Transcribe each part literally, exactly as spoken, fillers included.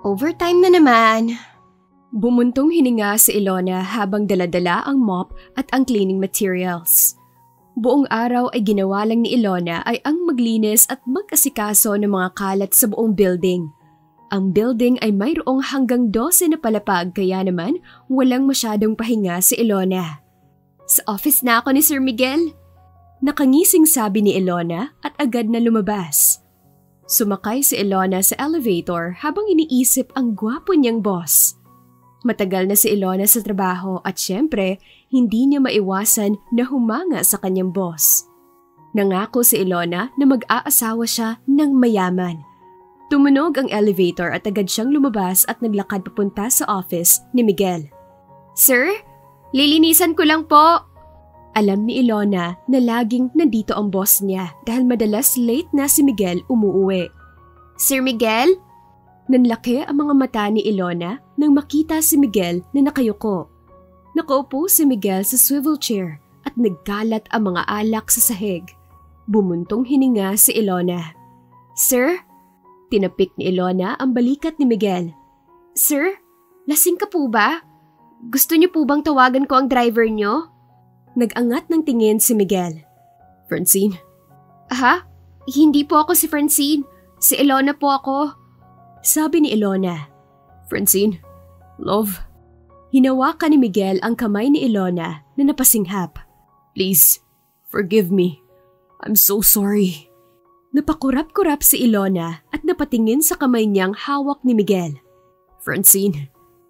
Overtime na naman. Bumuntong hininga si Ilona habang daladala ang mop at ang cleaning materials. Buong araw ay ginawa lang ni Ilona ay ang maglinis at mag-asikaso ng mga kalat sa buong building. Ang building ay mayroong hanggang dose na palapag kaya naman walang masyadong pahinga si Ilona. Sa office na ako ni Sir Miguel. Nakangising sabi ni Ilona at agad na lumabas. Sumakay si Ilona sa elevator habang iniisip ang gwapo niyang boss. Matagal na si Ilona sa trabaho at syempre, hindi niya maiwasan na humanga sa kanyang boss. Nangako si Ilona na mag-aasawa siya ng mayaman. Tumunog ang elevator at agad siyang lumabas at naglakad papunta sa office ni Miguel. Sir, lilinisan ko lang po. Alam ni Ilona na laging nandito ang boss niya dahil madalas late na si Miguel umuuwi. Sir Miguel? Nanlaki ang mga mata ni Ilona nang makita si Miguel na nakayuko. Nakaupo si Miguel sa swivel chair at nagkalat ang mga alak sa sahig. Bumuntong hininga si Ilona. Sir? Tinapik ni Ilona ang balikat ni Miguel. Sir? Lasing ka po ba? Gusto niyo po bang tawagan ko ang driver niyo? Nag-angat ng tingin si Miguel. Francine? Aha? Hindi po ako si Francine. Si Ilona po ako. Sabi ni Ilona. Francine, love. Hinawakan ni Miguel ang kamay ni Ilona na napasinghap. Please, forgive me. I'm so sorry. Napakurap-kurap si Ilona at napatingin sa kamay niyang hawak ni Miguel. Francine,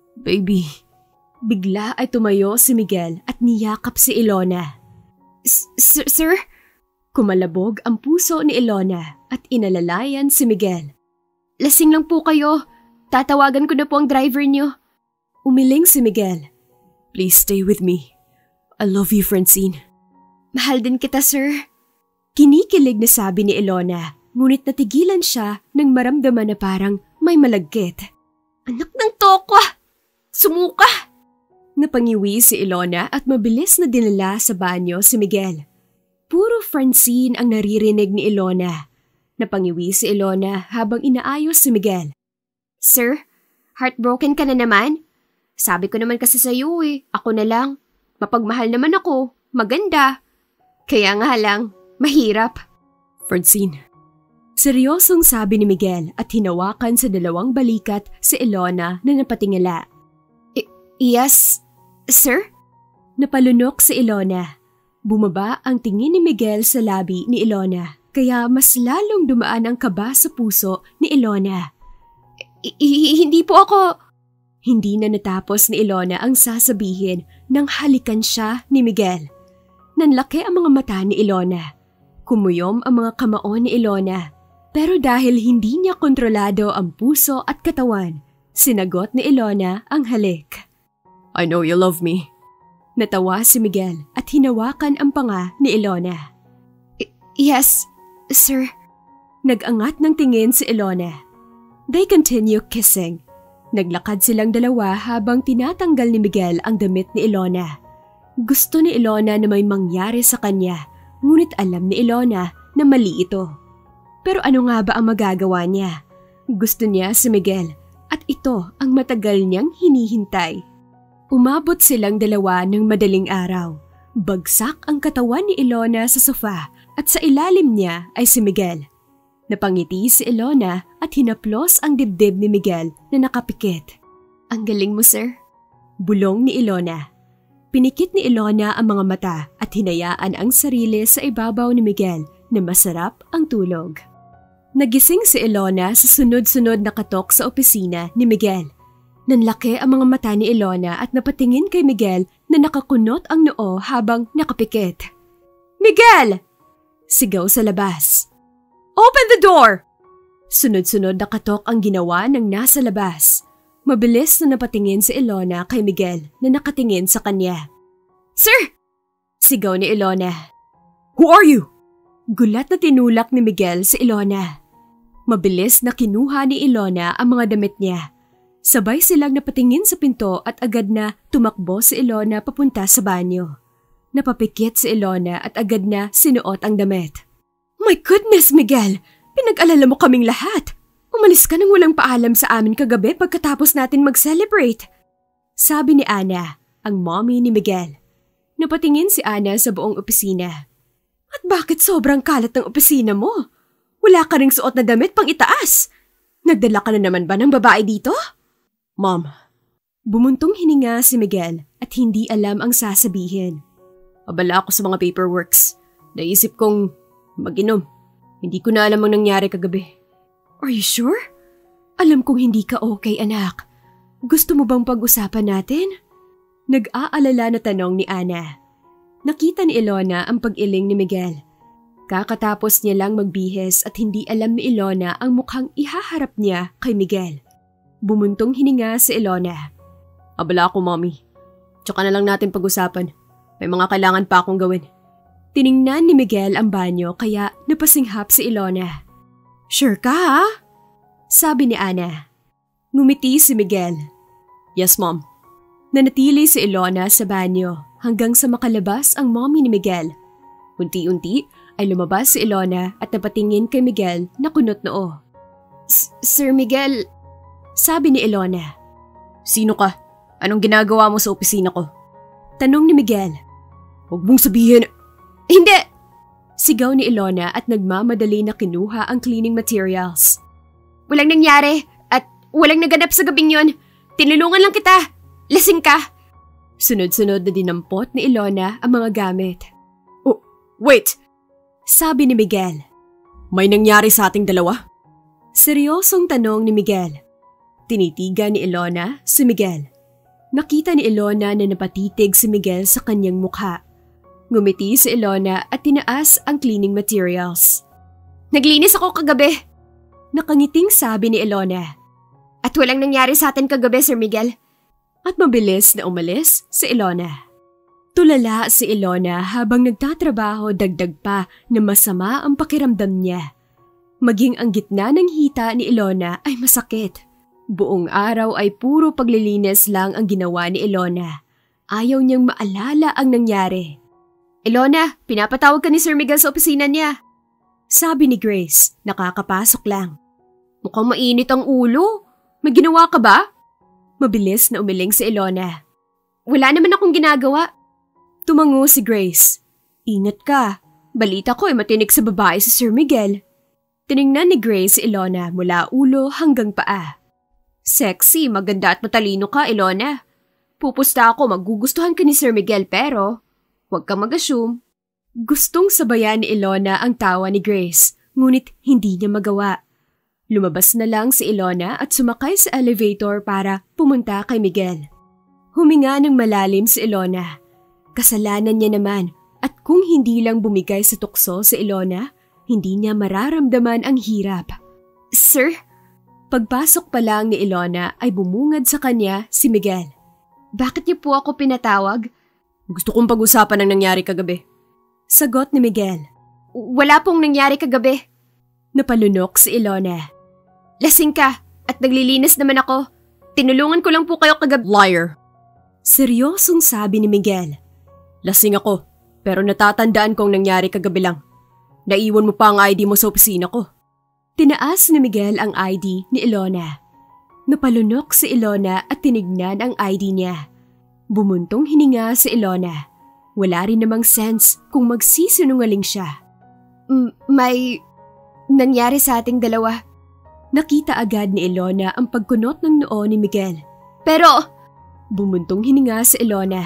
baby. Bigla ay tumayo si Miguel at niyakap si Ilona. Sir, sir? Kumalabog ang puso ni Ilona at inalalayan si Miguel. Lasing lang po kayo. Tatawagan ko na po ang driver niyo. Umiling si Miguel. Please stay with me. I love you, Francine. Mahal din kita, sir. Kinikilig na sabi ni Ilona, ngunit natigilan siya nang maramdaman na parang may malagkit. Anak ng tokwa! Sumuka! Napangiwi si Ilona at mabilis na dinala sa banyo si Miguel. Puro Francine ang naririnig ni Ilona. Napangiwi si Ilona habang inaayos si Miguel. Sir, heartbroken ka na naman? Sabi ko naman kasi sa iyo eh, ako na lang. Mapagmahal naman ako, maganda. Kaya nga lang, mahirap. Francine. Seryosong sabi ni Miguel at hinawakan sa dalawang balikat si Ilona na napatingala. I- yes, sir? Napalunok si Ilona. Bumaba ang tingin ni Miguel sa labi ni Ilona. Kaya mas lalong dumaan ang kaba sa puso ni Ilona. I- I- hindi po ako... Hindi na natapos ni Ilona ang sasabihin nang halikan siya ni Miguel. Nanlaki ang mga mata ni Ilona. Kumuyom ang mga kamao ni Ilona. Pero dahil hindi niya kontrolado ang puso at katawan, sinagot ni Ilona ang halik. I know you love me. Natawa si Miguel at hinawakan ang panga ni Ilona. I- yes, sir. Nag-angat ng tingin si Ilona. They continue kissing. Naglakad silang dalawa habang tinatanggal ni Miguel ang damit ni Ilona. Gusto ni Ilona na may mangyari sa kanya, ngunit alam ni Ilona na mali ito. Pero ano nga ba ang magagawa niya? Gusto niya si Miguel at ito ang matagal niyang hinihintay. Umabot silang dalawa ng madaling araw. Bagsak ang katawan ni Ilona sa sofa at sa ilalim niya ay si Miguel. Napangiti si Ilona at hinaplos ang dibdib ni Miguel na nakapikit. Ang galing mo, sir. Bulong ni Ilona. Pinikit ni Ilona ang mga mata at hinayaan ang sarili sa ibabaw ni Miguel na masarap ang tulog. Nagising si Ilona sa sunod-sunod na katok sa opisina ni Miguel. Nanlaki ang mga mata ni Ilona at napatingin kay Miguel na nakakunot ang noo habang nakapikit. Miguel! Sigaw sa labas. Open the door! Sunod-sunod na katok ang ginawa ng nasa labas. Mabilis na napatingin si Ilona kay Miguel na nakatingin sa kanya. Sir! Sigaw ni Ilona. Who are you? Gulat na tinulak ni Miguel si Ilona. Mabilis na kinuha ni Ilona ang mga damit niya. Sabay silang napatingin sa pinto at agad na tumakbo si Ilona papunta sa banyo. Napapikit si Ilona at agad na sinuot ang damit. My goodness, Miguel! Pinag-alala mo kaming lahat! Umalis ka nang walang paalam sa amin kagabi pagkatapos natin mag-celebrate. Sabi ni Ana, ang mommy ni Miguel. Napatingin si Ana sa buong opisina. At bakit sobrang kalat ng opisina mo? Wala ka ring suot na damit pang itaas. Nagdala ka na naman ba ng babae dito? Mom. Bumuntong hininga si Miguel at hindi alam ang sasabihin. Abala ako sa mga paperworks. Naisip kong mag-inom. Hindi ko na alam ang nangyari kagabi. Are you sure? Alam kong hindi ka okay, anak. Gusto mo bang pag-usapan natin? Nag-aalala na tanong ni Ana. Nakita ni Ilona ang pag-iling ni Miguel. Kakatapos niya lang magbihis at hindi alam ni Ilona ang mukhang ihaharap niya kay Miguel. Bumuntong hininga si Ilona. Abala ako, mommy. Tsaka na lang natin pag-usapan. May mga kailangan pa akong gawin. Tiningnan ni Miguel ang banyo kaya napasinghap si Ilona. Sure ka ha? Sabi ni Ana. Ngumiti si Miguel. Yes, mom. Nanatili si Ilona sa banyo hanggang sa makalabas ang mommy ni Miguel. Unti-unti ay lumabas si Ilona at napatingin kay Miguel na kunot noo. Sir Miguel, sabi ni Ilona. Sino ka? Anong ginagawa mo sa opisina ko? Tanong ni Miguel. Huwag mong sabihin. Hindi! Sigaw ni Ilona at nagmamadali na kinuha ang cleaning materials. Walang nangyari at walang naganap sa gabing yon. Tinulungan lang kita. Lasing ka. Sunod-sunod na dinampot ni Ilona ang mga gamit. Oh, wait! Sabi ni Miguel. May nangyari sa ating dalawa? Seryosong tanong ni Miguel. Tinitigan ni Ilona si Miguel. Nakita ni Ilona na napatitig si Miguel sa kanyang mukha. Ngumiti si Ilona at tinaas ang cleaning materials. Naglinis ako kagabi. Nakangiting sabi ni Ilona. At walang nangyari sa atin kagabi, Sir Miguel. At mabilis na umalis si Ilona. Tulala si Ilona habang nagtatrabaho dagdag pa na masama ang pakiramdam niya. Maging ang gitna ng hita ni Ilona ay masakit. Buong araw ay puro paglilinis lang ang ginawa ni Ilona. Ayaw niyang maalala ang nangyari. Ilona, pinapatawag ka ni Sir Miguel sa opisina niya. Sabi ni Grace, nakakapasok lang. Mukhang mainit ang ulo. May ginawa ka ba? Mabilis na umiling si Ilona. Wala naman akong ginagawa. Tumango si Grace. Ingat ka. Balita ko ay matinik sa babae si Sir Miguel. Tiningnan ni Grace si Ilona mula ulo hanggang paa. Sexy, maganda at matalino ka, Ilona. Pupusta ako magugustuhan ka ni Sir Miguel pero huwag kang mag-assume. Gustong sabayan ni Ilona ang tawa ni Grace, ngunit hindi niya magawa. Lumabas na lang si Ilona at sumakay sa elevator para pumunta kay Miguel. Huminga ng malalim si Ilona. Kasalanan niya naman at kung hindi lang bumigay sa tukso si Ilona, hindi niya mararamdaman ang hirap. Sir? Pagpasok pa lang ni Ilona ay bumungad sa kanya si Miguel. Bakit niyo po ako pinatawag? Gusto kong pag-usapan ang nangyari kagabi. Sagot ni Miguel. Wala pong nangyari kagabi. Napalunok si Ilona. Lasing ka at naglilinis naman ako. Tinulungan ko lang po kayo kagabi. Liar. Seryosong sabi ni Miguel. Lasing ako pero natatandaan kong nangyari kagabi lang. Naiwan mo pa ang I D mo sa opisina ko. Tinaas ni Miguel ang I D ni Ilona. Napalunok si Ilona at tinignan ang I D niya. Bumuntong hininga si Ilona. Wala rin namang sense kung magsisinungaling siya. M- may nangyari sa ating dalawa. Nakita agad ni Ilona ang pagkunot ng noo ni Miguel. Pero, bumuntong hininga si Ilona.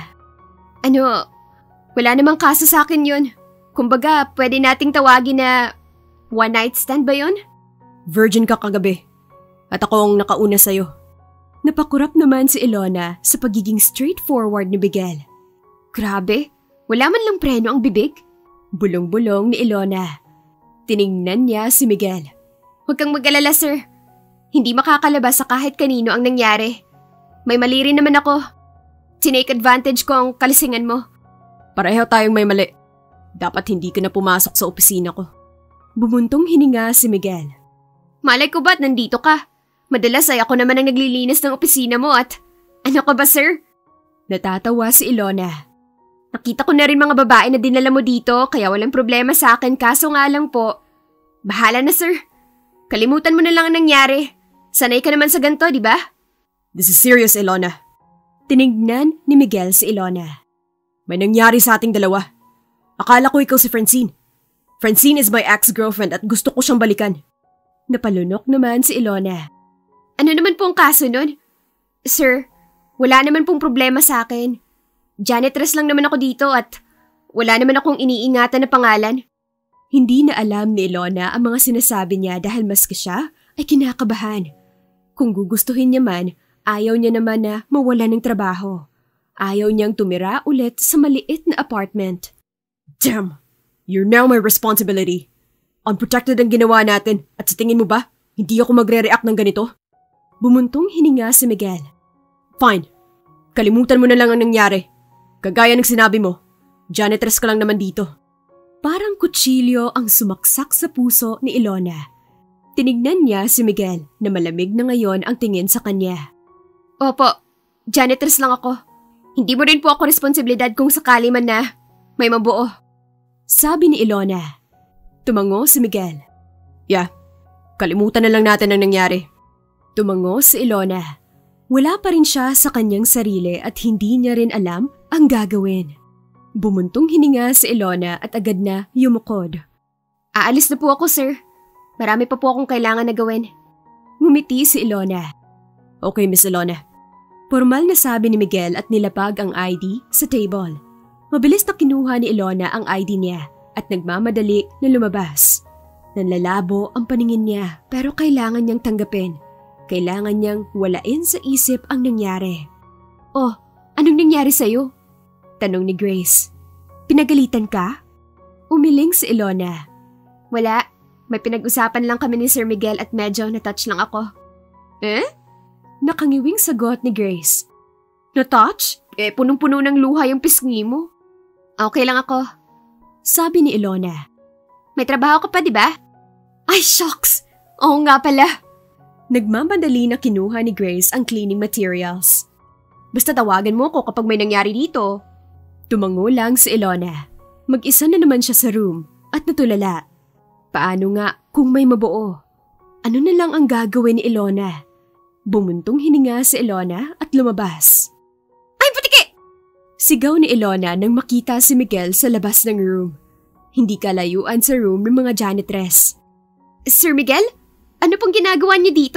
Ano, wala namang kaso sa akin yun. Kumbaga, pwede nating tawagin na one night stand ba yun? Virgin ka kagabi. At ako ang nakauna sa'yo. Napakurap naman si Ilona sa pagiging straightforward ni Miguel. Grabe, wala man lang preno ang bibig. Bulong-bulong ni Ilona. Tiningnan niya si Miguel. Huwag kang mag-alala, sir. Hindi makakalabas sa kahit kanino ang nangyari. May mali rin naman ako. Tinake advantage ko ang kalisingan mo. Pareho tayong may mali. Dapat hindi ka na pumasok sa opisina ko. Bumuntong hininga si Miguel. Malay ko ba't nandito ka? Madalas ay ako naman ang naglilinis ng opisina mo at ano ka ba, sir? Natatawa si Ilona. Nakita ko na rin mga babae na dinala mo dito kaya walang problema sa akin kaso nga lang po. Bahala na, sir. Kalimutan mo na lang ang nangyari. Sanay ka naman sa ganito, di ba? This is serious, Ilona. Tinignan ni Miguel si Ilona. May nangyari sa ating dalawa. Akala ko ikaw si Francine. Francine is my ex-girlfriend at gusto ko siyang balikan. Napalunok naman si Ilona. Ano naman po ang kaso nun? Sir, wala naman pong problema sa akin. Janitress lang naman ako dito at wala naman akong iniingatan na pangalan. Hindi na alam ni Ilona ang mga sinasabi niya dahil maski siya ay kinakabahan. Kung gugustuhin niya man, ayaw niya naman na mawala ng trabaho. Ayaw niyang tumira ulit sa maliit na apartment. Damn! You're now my responsibility. Unprotected ang ginawa natin at sa tingin mo ba, hindi ako magre-react ng ganito? Bumuntong hininga si Miguel. Fine. Kalimutan mo na lang ang nangyari. Kagaya ng sinabi mo, janitress ka lang naman dito. Parang kutsilyo ang sumaksak sa puso ni Ilona. Tinignan niya si Miguel na malamig na ngayon ang tingin sa kanya. Opo, janitress lang ako. Hindi mo rin po ako responsibilidad kung sakali man na may mabuo. Sabi ni Ilona. Tumango si Miguel. Yeah, kalimutan na lang natin ang nangyari. Tumango si Ilona. Wala pa rin siya sa kanyang sarili at hindi niya rin alam ang gagawin. Bumuntong hininga si Ilona at agad na yumukod. Aalis na po ako, sir. Marami pa po akong kailangan na gawin. Ngumiti si Ilona. Okay, Miss Ilona. Formal na sabi ni Miguel at nilapag ang I D sa table. Mabilis na kinuha ni Ilona ang I D niya at nagmamadali na lumabas. Nanlalabo ang paningin niya pero kailangan niyang tanggapin. Kailangan niyang walain sa isip ang nangyari. Oh, anong nangyari sa'yo? Tanong ni Grace. Pinagalitan ka? Umiling si Ilona. Wala, may pinag-usapan lang kami ni Sir Miguel at medyo na-touch lang ako. Eh? Nakangiwing sagot ni Grace. Na-touch? Eh, punong-puno ng luha yung pisngi mo. Okay lang ako. Sabi ni Ilona. May trabaho ka pa, di ba? Ay, shucks! Oo nga pala. Nagmamadali na kinuha ni Grace ang cleaning materials. Basta tawagan mo ko kapag may nangyari dito. Tumango lang si Ilona. Mag-isa na naman siya sa room at natulala. Paano nga kung may mabuo? Ano na lang ang gagawin ni Ilona? Bumuntong hininga si Ilona at lumabas. Ay, putiki! Sigaw ni Ilona nang makita si Miguel sa labas ng room. Hindi kalayuan sa room ng mga janitress. Sir Miguel? Ano pong ginagawa niyo dito?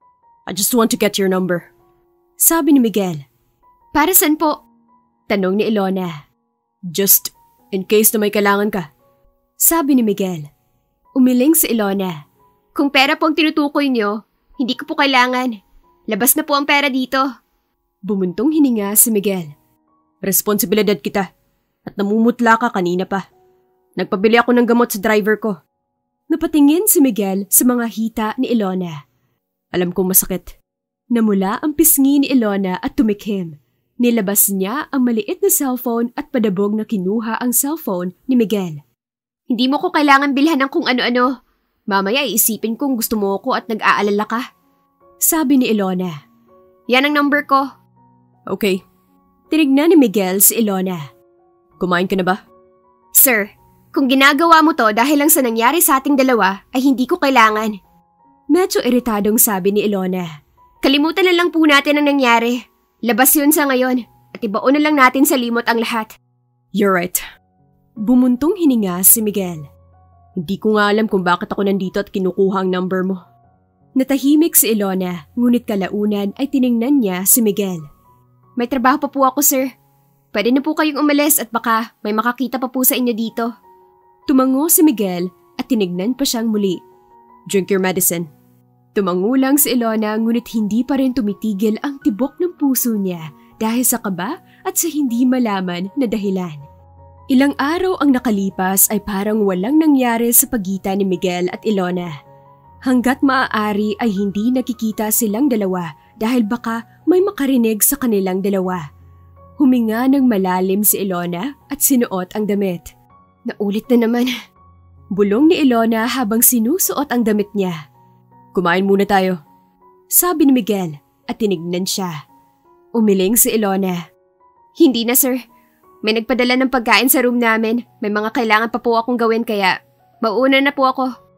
I just want to get your number. Sabi ni Miguel. Para saan po? Tanong ni Ilona. Just in case na may kailangan ka. Sabi ni Miguel. Umiling si Ilona. Kung pera po ang tinutukoy niyo, hindi ko po kailangan. Labas na po ang pera dito. Bumuntong hininga si Miguel. Responsibilidad kita at namumutla ka kanina pa. Nagpabili ako ng gamot sa driver ko. Napatingin si Miguel sa mga hita ni Ilona. Alam kong masakit. Namula ang pisngi ni Ilona at tumikhim. Nilabas niya ang maliit na cellphone at padabog na kinuha ang cellphone ni Miguel. Hindi mo ko kailangan bilhan ng kung ano-ano. Mamaya iisipin kong gusto mo ko at nag-aalala ka. Sabi ni Ilona. Yan ang number ko. Okay. Tinignan ni Miguel si Ilona. Kumain ka na ba? Sir, kung ginagawa mo to dahil lang sa nangyari sa ating dalawa ay hindi ko kailangan. Medyo iritadong sabi ni Ilona. Kalimutan na lang po natin ang nangyari. Labas yun sa ngayon at ibaon na lang natin sa limot ang lahat. You're right. Bumuntong hininga si Miguel. Hindi ko nga alam kung bakit ako nandito at kinukuha ang number mo. Natahimik si Ilona, ngunit kalaunan ay tiningnan niya si Miguel. May trabaho pa po ako, sir. Pwede na po kayong umalis at baka may makakita pa po sa inyo dito. Tumango si Miguel at tinignan pa siyang muli. Drink your medicine. Tumango lang si Ilona ngunit hindi pa rin tumitigil ang tibok ng puso niya dahil sa kaba at sa hindi malaman na dahilan. Ilang araw ang nakalipas ay parang walang nangyari sa pagitan ni Miguel at Ilona. Hanggat maaari ay hindi nakikita silang dalawa dahil baka may makarinig sa kanilang dalawa. Huminga ng malalim si Ilona at sinuot ang damit. Naulit na naman. Bulong ni Ilona habang sinusuot ang damit niya. Kumain muna tayo. Sabi ni Miguel at tinignan siya. Umiling si Ilona. Hindi na, sir. May nagpadala ng pagkain sa room namin. May mga kailangan pa po akong gawin kaya mauuna na po ako.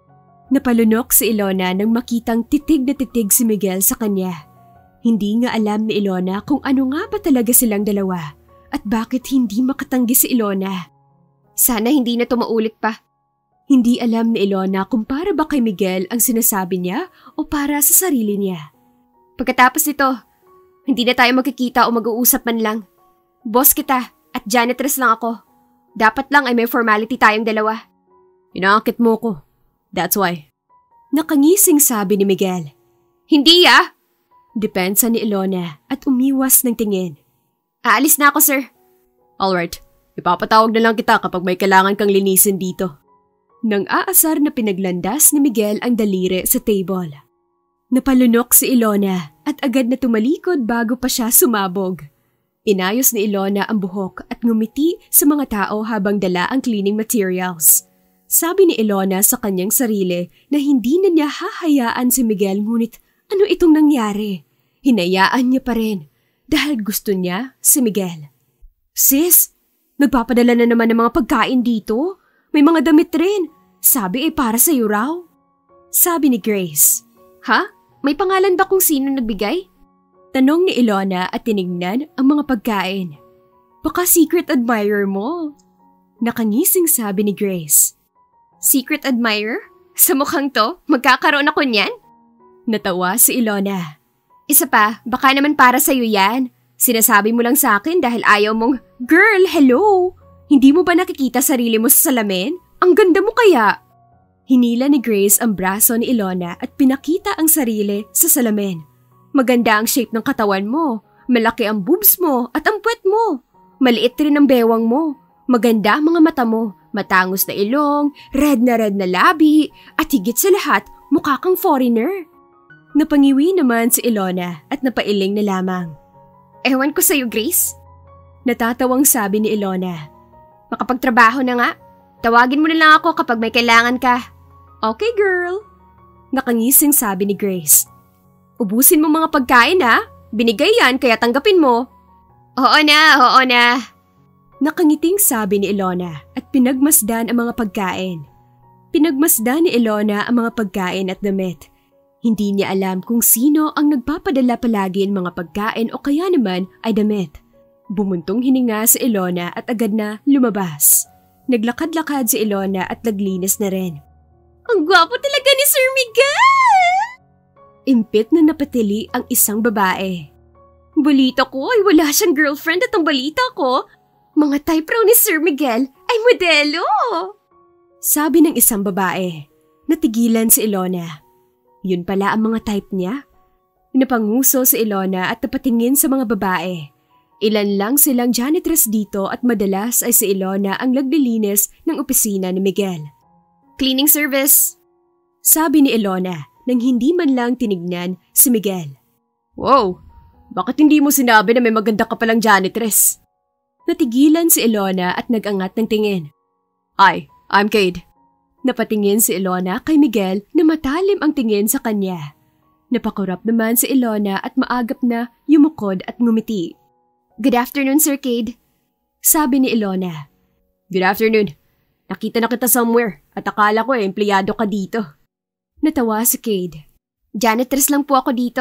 Napalunok si Ilona nang makitang titig na titig si Miguel sa kanya. Hindi nga alam ni Ilona kung ano nga ba talaga silang dalawa at bakit hindi makatanggi si Ilona. Sana hindi na to maulit pa. Hindi alam ni Ilona kung para ba kay Miguel ang sinasabi niya o para sa sarili niya. Pagkatapos nito, hindi na tayo magkikita o mag-uusap man lang. Boss kita at janitress lang ako. Dapat lang ay may formality tayong dalawa. Inaakit mo ko. That's why. Nakangising sabi ni Miguel. Hindi ah! Depensa ni Ilona at umiwas ng tingin. Aalis na ako, sir. Alright, ipapatawag na lang kita kapag may kailangan kang linisin dito. Nang aasar na pinaglandas ni Miguel ang daliri sa table. Napalunok si Ilona at agad na tumalikod bago pa siya sumabog. Inayos ni Ilona ang buhok at ngumiti sa mga tao habang dala ang cleaning materials. Sabi ni Ilona sa kanyang sarili na hindi na niya hahayaan si Miguel ngunit ano itong nangyari? Hinayaan niya pa rin dahil gusto niya si Miguel. Sis, nagpapadala na naman ng mga pagkain dito. May mga damit rin. Sabi ay para sa'yo raw. Sabi ni Grace. Ha? May pangalan ba kung sino nagbigay? Tanong ni Ilona at tinignan ang mga pagkain. Baka secret admirer mo. Nakangising sabi ni Grace. Secret admirer? Sa mukhang to, magkakaroon ako niyan? Natawa si Ilona. Isa pa, baka naman para sa'yo yan. Sinasabi mo lang sa akin dahil ayaw mong, Girl, hello! Hindi mo ba nakikita sarili mo sa salamin? Ang ganda mo kaya! Hinila ni Grace ang braso ni Ilona at pinakita ang sarili sa salamin. Maganda ang shape ng katawan mo. Malaki ang boobs mo at ang puwet mo. Maliit rin ang bewang mo. Maganda ang mga mata mo. Matangos na ilong, red na red na labi, at higit sa lahat, mukha kang foreigner. Napangiwi naman si Ilona at napailing na lamang. Ewan ko sa'yo, Grace. Natatawang sabi ni Ilona. Makapagtrabaho na nga. Tawagin mo na lang ako kapag may kailangan ka. Okay, girl. Nakangising sabi ni Grace. Ubusin mo mga pagkain ha. Binigay yan kaya tanggapin mo. Oo na, oo na. Nakangiting sabi ni Ilona at pinagmasdan ang mga pagkain. Pinagmasdan ni Ilona ang mga pagkain at damit. Hindi niya alam kung sino ang nagpapadala palagi ng mga pagkain o kaya naman ay damit. Bumuntong hininga si Ilona at agad na lumabas. Naglakad-lakad si Ilona at naglinis na rin. Ang gwapo talaga ni Sir Miguel! Impit na napatili ang isang babae. Balita ko ay wala siyang girlfriend at ang balita ko, mga type raw ni Sir Miguel ay modelo. Sabi ng isang babae. Natigilan si Ilona. Yun pala ang mga type niya. Napanguso si Ilona at napatingin sa mga babae. Ilan lang silang janitress dito at madalas ay si Ilona ang naglilinis ng opisina ni Miguel. Cleaning service, sabi ni Ilona nang hindi man lang tinignan si Miguel. Wow, bakit hindi mo sinabi na may maganda ka palang janitress? Natigilan si Ilona at nagangat ng tingin. Hi, I'm Cade. Napatingin si Ilona kay Miguel na matalim ang tingin sa kanya. Napakurap naman si Ilona at maagap na yumukod at ngumiti. Good afternoon, Sir Cade. Sabi ni Ilona. Good afternoon. Nakita na kita somewhere at akala ko eh, empleyado ka dito. Natawa si Cade. Janitress lang po ako dito.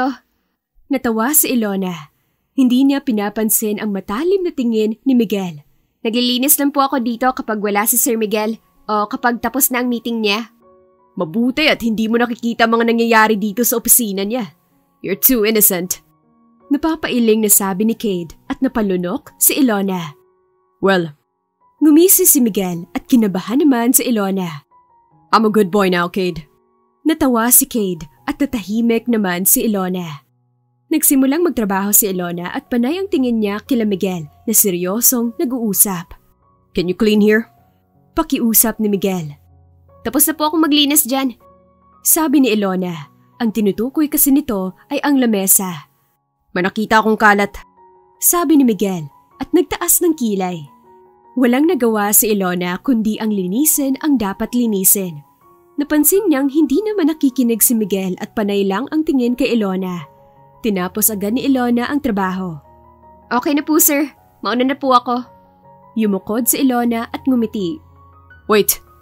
Natawa si Ilona. Hindi niya pinapansin ang matalim na tingin ni Miguel. Naglilinis lang po ako dito kapag wala si Sir Miguel o kapag tapos na ang meeting niya. Mabuti at hindi mo nakikita mga nangyayari dito sa opisina niya. You're too innocent. Napapailing na sabi ni Cade at napalunok si Ilona. Well, ngumisi si Miguel at kinabahan naman si Ilona. I'm a good boy now, Cade. Natawa si Cade at natahimik naman si Ilona. Nagsimulang magtrabaho si Ilona at panay ang tingin niya kila Miguel na seryosong nag-uusap. Can you clean here? Pakiusap ni Miguel. Tapos na po akong maglinis dyan. Sabi ni Ilona. Ang tinutukoy kasi nito ay ang lamesa. May nakita akong kalat. Sabi ni Miguel at nagtaas ng kilay. Walang nagawa si Ilona kundi ang linisin ang dapat linisin. Napansin niyang hindi naman nakikinig si Miguel at panay lang ang tingin kay Ilona. Tinapos agad ni Ilona ang trabaho. Okay na po sir, mauna na po ako. Yumukod si Ilona at ngumiti. Wait,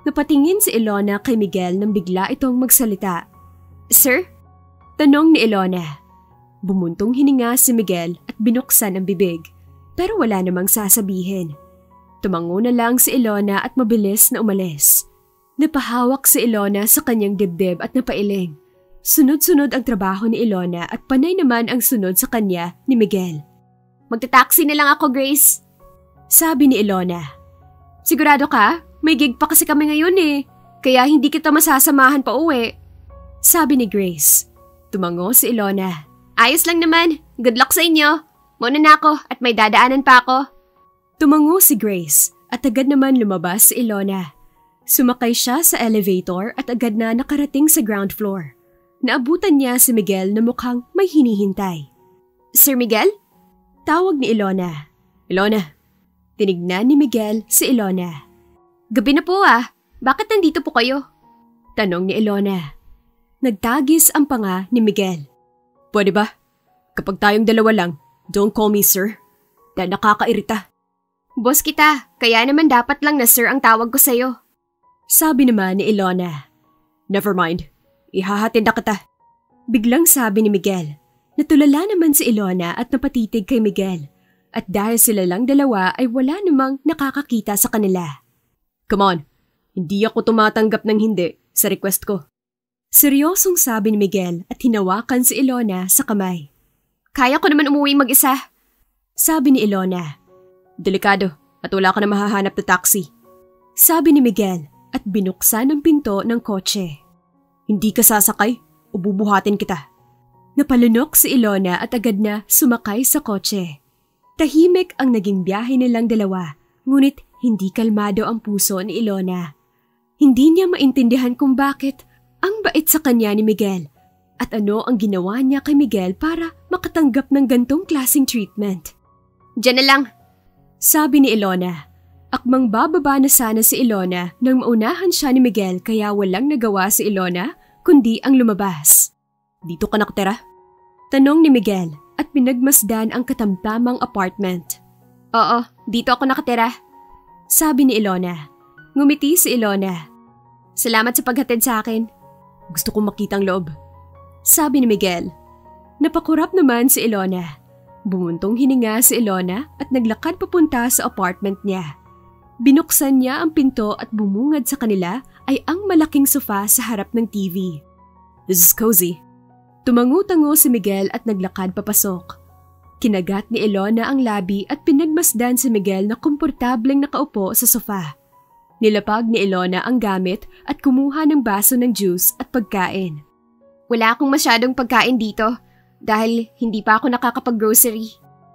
Napatingin si Ilona kay Miguel nang bigla itong magsalita. Sir? Tanong ni Ilona. Bumuntong hininga si Miguel at binuksan ang bibig, pero wala namang sasabihin. Tumango na lang si Ilona at mabilis na umalis. Napahawak si Ilona sa kanyang dibdib at napailing. Sunod-sunod ang trabaho ni Ilona at panay naman ang sunod sa kanya ni Miguel. Magta-taxi na lang ako, Grace. Sabi ni Ilona. Sigurado ka? May gig pa kasi kami ngayon eh. Kaya hindi kita masasamahan pa uwi. Sabi ni Grace. Tumango si Ilona. Ayos lang naman. Good luck sa inyo. Muna na ako at may dadaanan pa ako. Tumango si Grace at agad naman lumabas si Ilona. Sumakay siya sa elevator at agad na nakarating sa ground floor. Naabutan niya si Miguel na mukhang may hinihintay. Sir Miguel? Tawag ni Ilona. Ilona. Tinignan ni Miguel si Ilona. Gabi na po ah. Bakit nandito po kayo? Tanong ni Ilona. Nagtagis ang panga ni Miguel. Pwede ba? Kapag tayong dalawa lang, don't call me sir. Dahil nakakairita. Boss kita, kaya naman dapat lang na sir ang tawag ko sa'yo. Sabi naman ni Ilona. Never mind. Ihahatid na kita. Biglang sabi ni Miguel. Natulala naman si Ilona at napatitig kay Miguel. At dahil sila lang dalawa ay wala namang nakakakita sa kanila. Come on, hindi ako tumatanggap ng hindi sa request ko. Seryosong sabi ni Miguel at hinawakan si Ilona sa kamay. Kaya ko naman umuwi mag-isa. Sabi ni Ilona. Delikado at wala ka na mahahanap na taxi. Sabi ni Miguel at binuksan ang pinto ng kotse. Hindi ka sasakay o bubuhatin kita. Napalunok si Ilona at agad na sumakay sa kotse. Tahimik ang naging biyahe nilang dalawa, ngunit hindi kalmado ang puso ni Ilona. Hindi niya maintindihan kung bakit ang bait sa kanya ni Miguel at ano ang ginawa niya kay Miguel para makatanggap ng gantong klaseng treatment. Diyan na lang, sabi ni Ilona. Akmang bababa na sana si Ilona nang maunahan siya ni Miguel kaya walang nagawa si Ilona kundi ang lumabas. Dito ka nakatira? Tanong ni Miguel at pinagmasdan ang katamtamang apartment. Oo, dito ako nakatira. Sabi ni Ilona. Ngumiti si Ilona. Salamat sa paghatid sa akin. Gusto kong makita ang loob. Sabi ni Miguel. Napakurap naman si Ilona. Bumuntong hininga si Ilona at naglakad papunta sa apartment niya. Binuksan niya ang pinto at bumungad sa kanila ay ang malaking sofa sa harap ng T V. This is cozy. Tumango-tango si Miguel at naglakad papasok. Kinagat ni Ilona ang labi at pinagmasdan si Miguel na komportableng nakaupo sa sofa. Nilapag ni Ilona ang gamit at kumuha ng baso ng juice at pagkain. Wala akong masyadong pagkain dito dahil hindi pa ako nakakapag-grocery.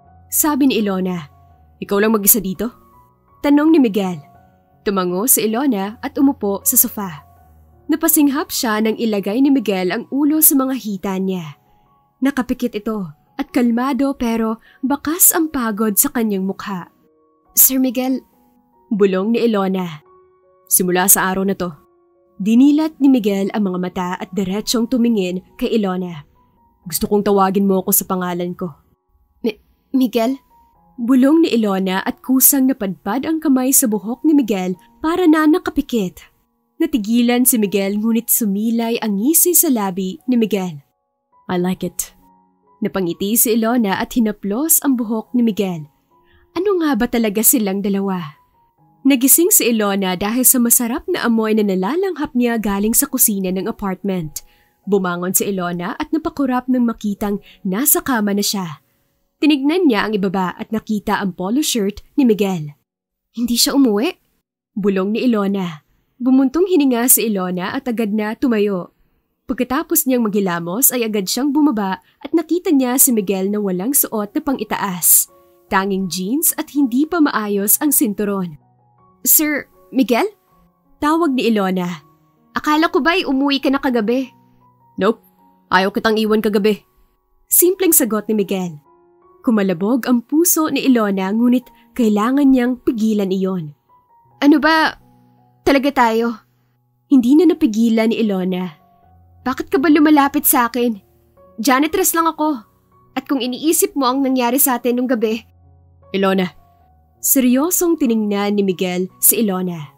Sabi ni Ilona. Ikaw lang mag-isa dito? Tanong ni Miguel. Tumango si Ilona at umupo sa sofa. Napasinghap siya nang ilagay ni Miguel ang ulo sa mga hita niya. Nakapikit ito at kalmado pero bakas ang pagod sa kanyang mukha. Sir Miguel, bulong ni Ilona. Simula sa araw na to. Dinilat ni Miguel ang mga mata at diretsyong tumingin kay Ilona. Gusto kong tawagin mo ako sa pangalan ko. Mi- Miguel? Bulong ni Ilona at kusang napadpad ang kamay sa buhok ni Miguel para na nakapikit. Natigilan si Miguel ngunit sumilay ang ngisi sa labi ni Miguel. I like it. Napangiti si Ilona at hinaplos ang buhok ni Miguel. Ano nga ba talaga silang dalawa? Nagising si Ilona dahil sa masarap na amoy na nalalanghap niya galing sa kusina ng apartment. Bumangon si Ilona at napakurap nang makitang nasa kama na siya. Tinignan niya ang ibaba at nakita ang polo shirt ni Miguel. Hindi siya umuwi? Bulong ni Ilona. Bumuntong hininga si Ilona at agad na tumayo. Pagkatapos niyang maghilamos ay agad siyang bumaba at nakita niya si Miguel na walang suot na pang-itaas. Tanging jeans at hindi pa maayos ang sinturon. Sir, Miguel? Tawag ni Ilona. Akala ko ba'y umuwi ka na kagabi? Nope, ayaw kitang iwan kagabi. Simpleng sagot ni Miguel. Kumalabog ang puso ni Ilona ngunit kailangan niyang pigilan iyon. Ano ba talaga tayo? Hindi na napigilan ni Ilona. Bakit ka ba lumalapit sa akin? Janitress lang ako. At kung iniisip mo ang nangyari sa atin nung gabi. Ilona. Seryosong tiningnan ni Miguel si Ilona.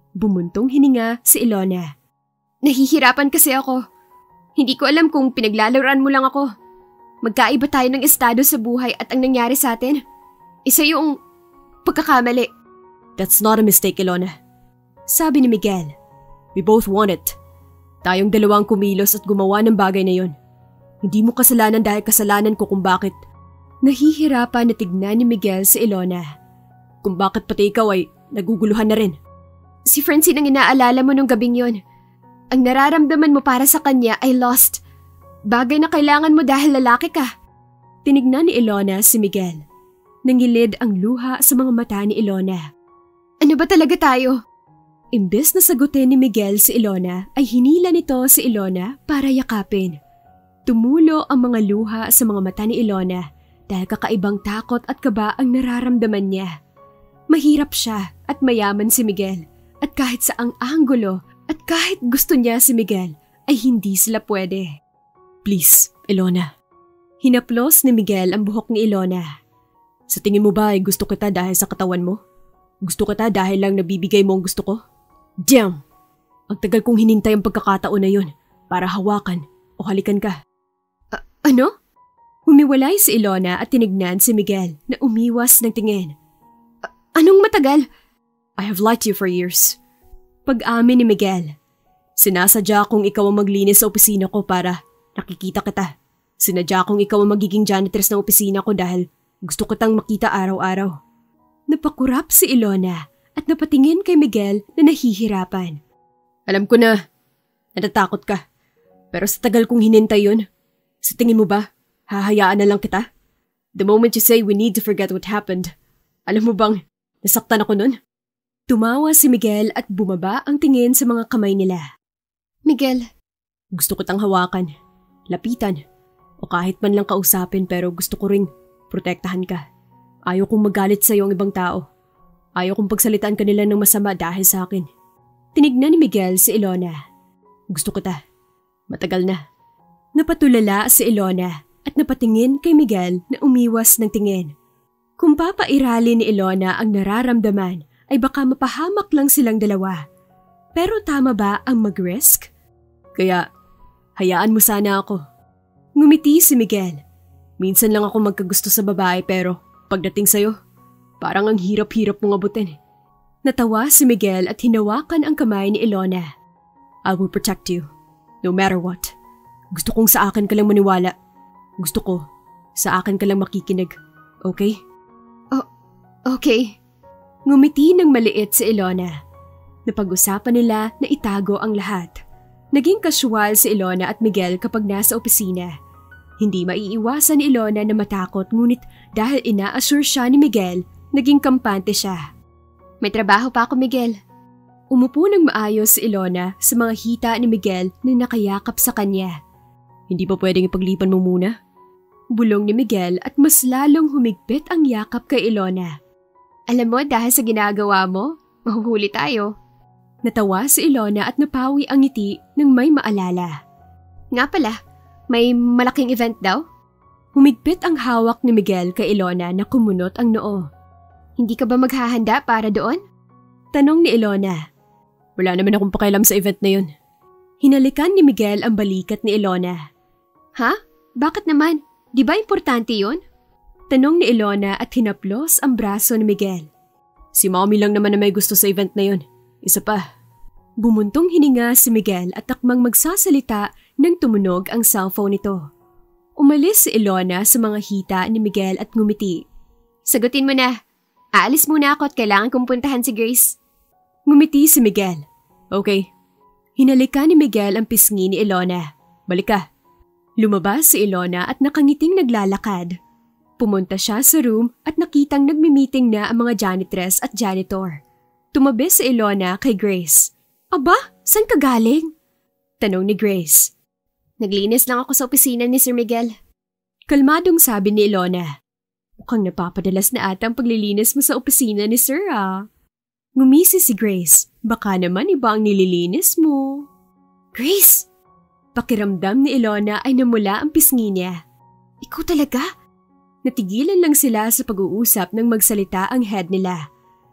Bumuntong hininga si Ilona. Nahihirapan kasi ako. Hindi ko alam kung pinaglalaroan mo lang ako. Magkaiba tayo ng estado sa buhay at ang nangyari sa atin. Isa yung pagkakamali. That's not a mistake, Ilona. Sabi ni Miguel. We both want it. Tayong dalawang kumilos at gumawa ng bagay na yon. Hindi mo kasalanan dahil kasalanan ko kung bakit. Nahihirapan na tignan ni Miguel si Ilona. Kung bakit pati ikaw ay naguguluhan na rin. Si Francine ang inaalala mo nung gabing yon. Ang nararamdaman mo para sa kanya ay lost. Bagay na kailangan mo dahil lalaki ka. Tinignan ni Ilona si Miguel. Nangilid ang luha sa mga mata ni Ilona. Ano ba talaga tayo? Imbes na sagutin ni Miguel si Ilona ay hinila nito si Ilona para yakapin. Tumulo ang mga luha sa mga mata ni Ilona dahil kakaibang takot at kaba ang nararamdaman niya. Mahirap siya at mayaman si Miguel at kahit saang anggulo at kahit gusto niya si Miguel ay hindi sila pwede. Please, Ilona. Hinaplos ni Miguel ang buhok ni Ilona. Sa tingin mo ba ay gusto kita dahil sa katawan mo? Gusto kita dahil lang nabibigay mo ang gusto ko? Damn! Ang tagal kong hinintay ang pagkakataon na yun para hawakan o halikan ka. Uh, ano? Humiwalay si Ilona at tinignan si Miguel na umiwas ng tingin. Uh, anong matagal? I have liked you for years. Pag-amin ni Miguel. Sinasadya kong ikaw ang maglinis sa opisina ko para nakikita kita. Sinadya kong ikaw ang magiging janitress ng opisina ko dahil gusto kitang makita araw-araw. Napakurap si Ilona at napatingin kay Miguel na nahihirapan. Alam ko na, natatakot ka. Pero sa tagal kong hinintay yun, sa tingin mo ba, hahayaan na lang kita? The moment you say we need to forget what happened, alam mo bang, nasaktan ako nun? Tumawa si Miguel at bumaba ang tingin sa mga kamay nila. Miguel. Gusto kitang hawakan, lapitan, o kahit man lang kausapin pero gusto ko ring protektahan ka. Ayaw kong magalit sa iyo ang ibang tao. Ayaw kong pagsalitaan kanila ng masama dahil sa akin. Tinignan ni Miguel si Ilona. Gusto kita. Matagal na. Napatulala si Ilona at napatingin kay Miguel na umiwas ng tingin. Kung papairali ni Ilona ang nararamdaman, ay baka mapahamak lang silang dalawa. Pero tama ba ang mag-risk? Kaya, hayaan mo sana ako. Ngumiti si Miguel. Minsan lang ako magkagusto sa babae pero pagdating sa'yo, parang ang hirap-hirap mong abutin. Natawa si Miguel at hinawakan ang kamay ni Ilona. I will protect you, no matter what. Gusto kong sa akin ka lang maniwala. Gusto ko, sa akin ka lang makikinig. Okay? Oh, okay. Ngumiti ng maliit si Ilona. Napag-usapan nila na itago ang lahat. Naging kasyual si Ilona at Miguel kapag nasa opisina. Hindi maiiwasan ni Ilona na matakot ngunit dahil ina-assure siya ni Miguel, naging kampante siya. May trabaho pa ako, Miguel. Umupo ng maayos si Ilona sa mga hita ni Miguel na nakayakap sa kanya. Hindi ba pwedeng ipaglipan mo muna? Bulong ni Miguel at mas lalong humigpit ang yakap kay Ilona. Alam mo, dahil sa ginagawa mo, mahuhuli tayo. Natawa si Ilona at napawi ang ngiti ng may maalala. Nga pala, may malaking event daw? Humigpit ang hawak ni Miguel kay Ilona na kumunot ang noo. Hindi ka ba maghahanda para doon? Tanong ni Ilona. Wala naman akong pakialam sa event na yun. Hinalikan ni Miguel ang balikat ni Ilona. Ha? Bakit naman? Di ba importante yun? Tanong ni Ilona at hinaplos ang braso ni Miguel. Si mommy lang naman na may gusto sa event na yun. Isa pa. Bumuntong hininga si Miguel at takmang magsasalita nang tumunog ang cellphone nito. Umalis si Ilona sa mga hita ni Miguel at ngumiti. Sagutin mo na. Aalis muna ako at kailangan kong puntahan si Grace. Ngumiti si Miguel. Okay. Hinalikan ni Miguel ang pisngi ni Ilona. Balik ka. Lumabas si Ilona at nakangiting naglalakad. Pumunta siya sa room at nakitang nagmi-meeting na ang mga janitress at janitor. Tumabi si Ilona kay Grace. Aba, saan ka galing? Tanong ni Grace. Naglinis lang ako sa opisina ni Sir Miguel. Kalmadong sabi ni Ilona. Mukhang napapadalas na ata ang paglilinis mo sa opisina ni Sir ah. Ngumisi si Grace. Baka naman iba ang nililinis mo. Grace! Pakiramdam ni Ilona ay namula ang pisngi niya. Ikaw talaga? Natigilan lang sila sa pag-uusap nang magsalita ang head nila.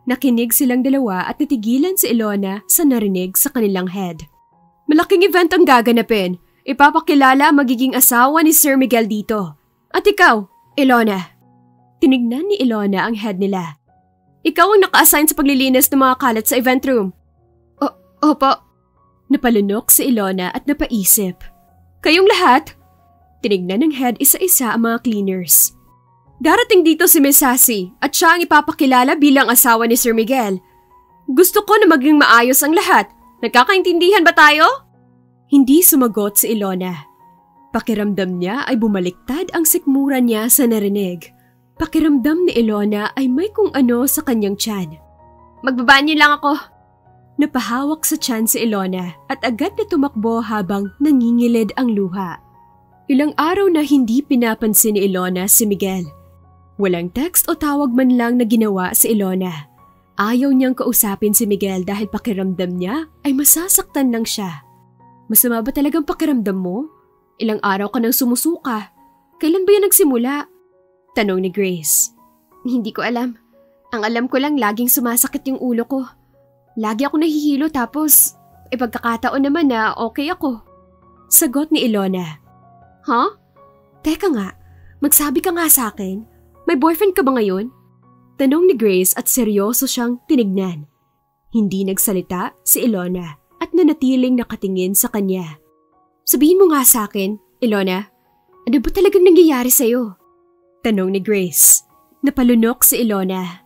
Nakinig silang dalawa at natigilan si Ilona sa narinig sa kanilang head. Malaking event ang gaganapin. Ipapakilala ang magiging asawa ni Sir Miguel dito. At ikaw, Ilona. Tinignan ni Ilona ang head nila. Ikaw ang naka-assign sa paglilinis ng mga kalat sa event room. O, opo. Napalunok si Ilona at napaisip. Kayong lahat? Tinignan ng head isa-isa ang mga cleaners. Darating dito si Miss Sassy at siya ang ipapakilala bilang asawa ni Sir Miguel. Gusto ko na maging maayos ang lahat. Nagkakaintindihan ba tayo? Hindi sumagot si Ilona. Pakiramdam niya ay bumaliktad ang sikmura niya sa narinig. Pakiramdam ni Ilona ay may kung ano sa kanyang tiyan. Magbabanyo lang ako. Napahawak sa tiyan si Ilona at agad na tumakbo habang nangingilid ang luha. Ilang araw na hindi pinapansin ni Ilona si Miguel. Walang text o tawag man lang na ginawa si Ilona. Ayaw niyang kausapin si Miguel dahil pakiramdam niya ay masasaktan lang siya. Masama ba talagang pakiramdam mo? Ilang araw ka nang sumusuka. Kailan ba yan nagsimula? Tanong ni Grace. Hindi ko alam. Ang alam ko lang laging sumasakit yung ulo ko. Lagi ako nahihilo tapos e pagkakataon naman na okay ako. Sagot ni Ilona. Huh? Teka nga, magsabi ka nga sa akin. May boyfriend ka ba ngayon? Tanong ni Grace at seryoso siyang tinignan. Hindi nagsalita si Ilona at nanatiling nakatingin sa kanya. Sabihin mo nga sa akin, Ilona, ano ba talagang nangyayari sa'yo? Tanong ni Grace. Napalunok si Ilona.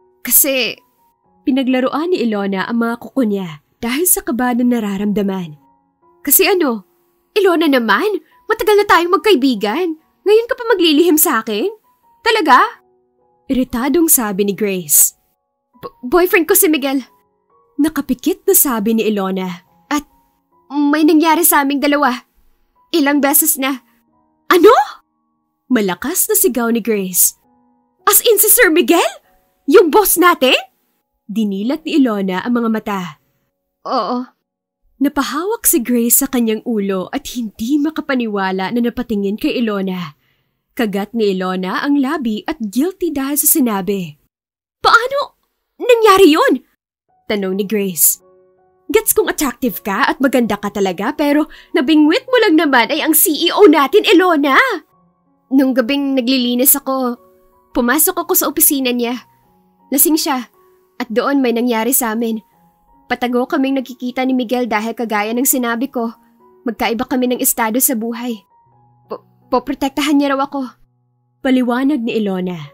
Kasi pinaglaruan ni Ilona ang mga kuko niya dahil sa kaba na nararamdaman. Kasi ano? Ilona naman, matagal na tayong magkaibigan. Ngayon ka pa maglilihim sa akin? Talaga? Iritadong sabi ni Grace. B- boyfriend ko si Miguel. Nakapikit na sabi ni Ilona. At may nangyari sa aming dalawa. Ilang beses na. Ano? Malakas na sigaw ni Grace. As in si Sir Miguel? Yung boss natin? Dinilat ni Ilona ang mga mata. Oo. Napahawak si Grace sa kanyang ulo at hindi makapaniwala na napatingin kay Ilona. Kagat ni Ilona ang labi at guilty dahil sa sinabi. Paano nangyari yun? Tanong ni Grace. Gets kong attractive ka at maganda ka talaga pero nabingwit mo lang naman ay ang C E O natin, Ilona. Nung gabing naglilinis ako, pumasok ako sa opisina niya. Lasing siya at doon may nangyari sa amin. Patago kaming nagkikita ni Miguel dahil kagaya ng sinabi ko, magkaiba kami ng estado sa buhay. Poprotektahan niya raw ako. Paliwanag ni Ilona.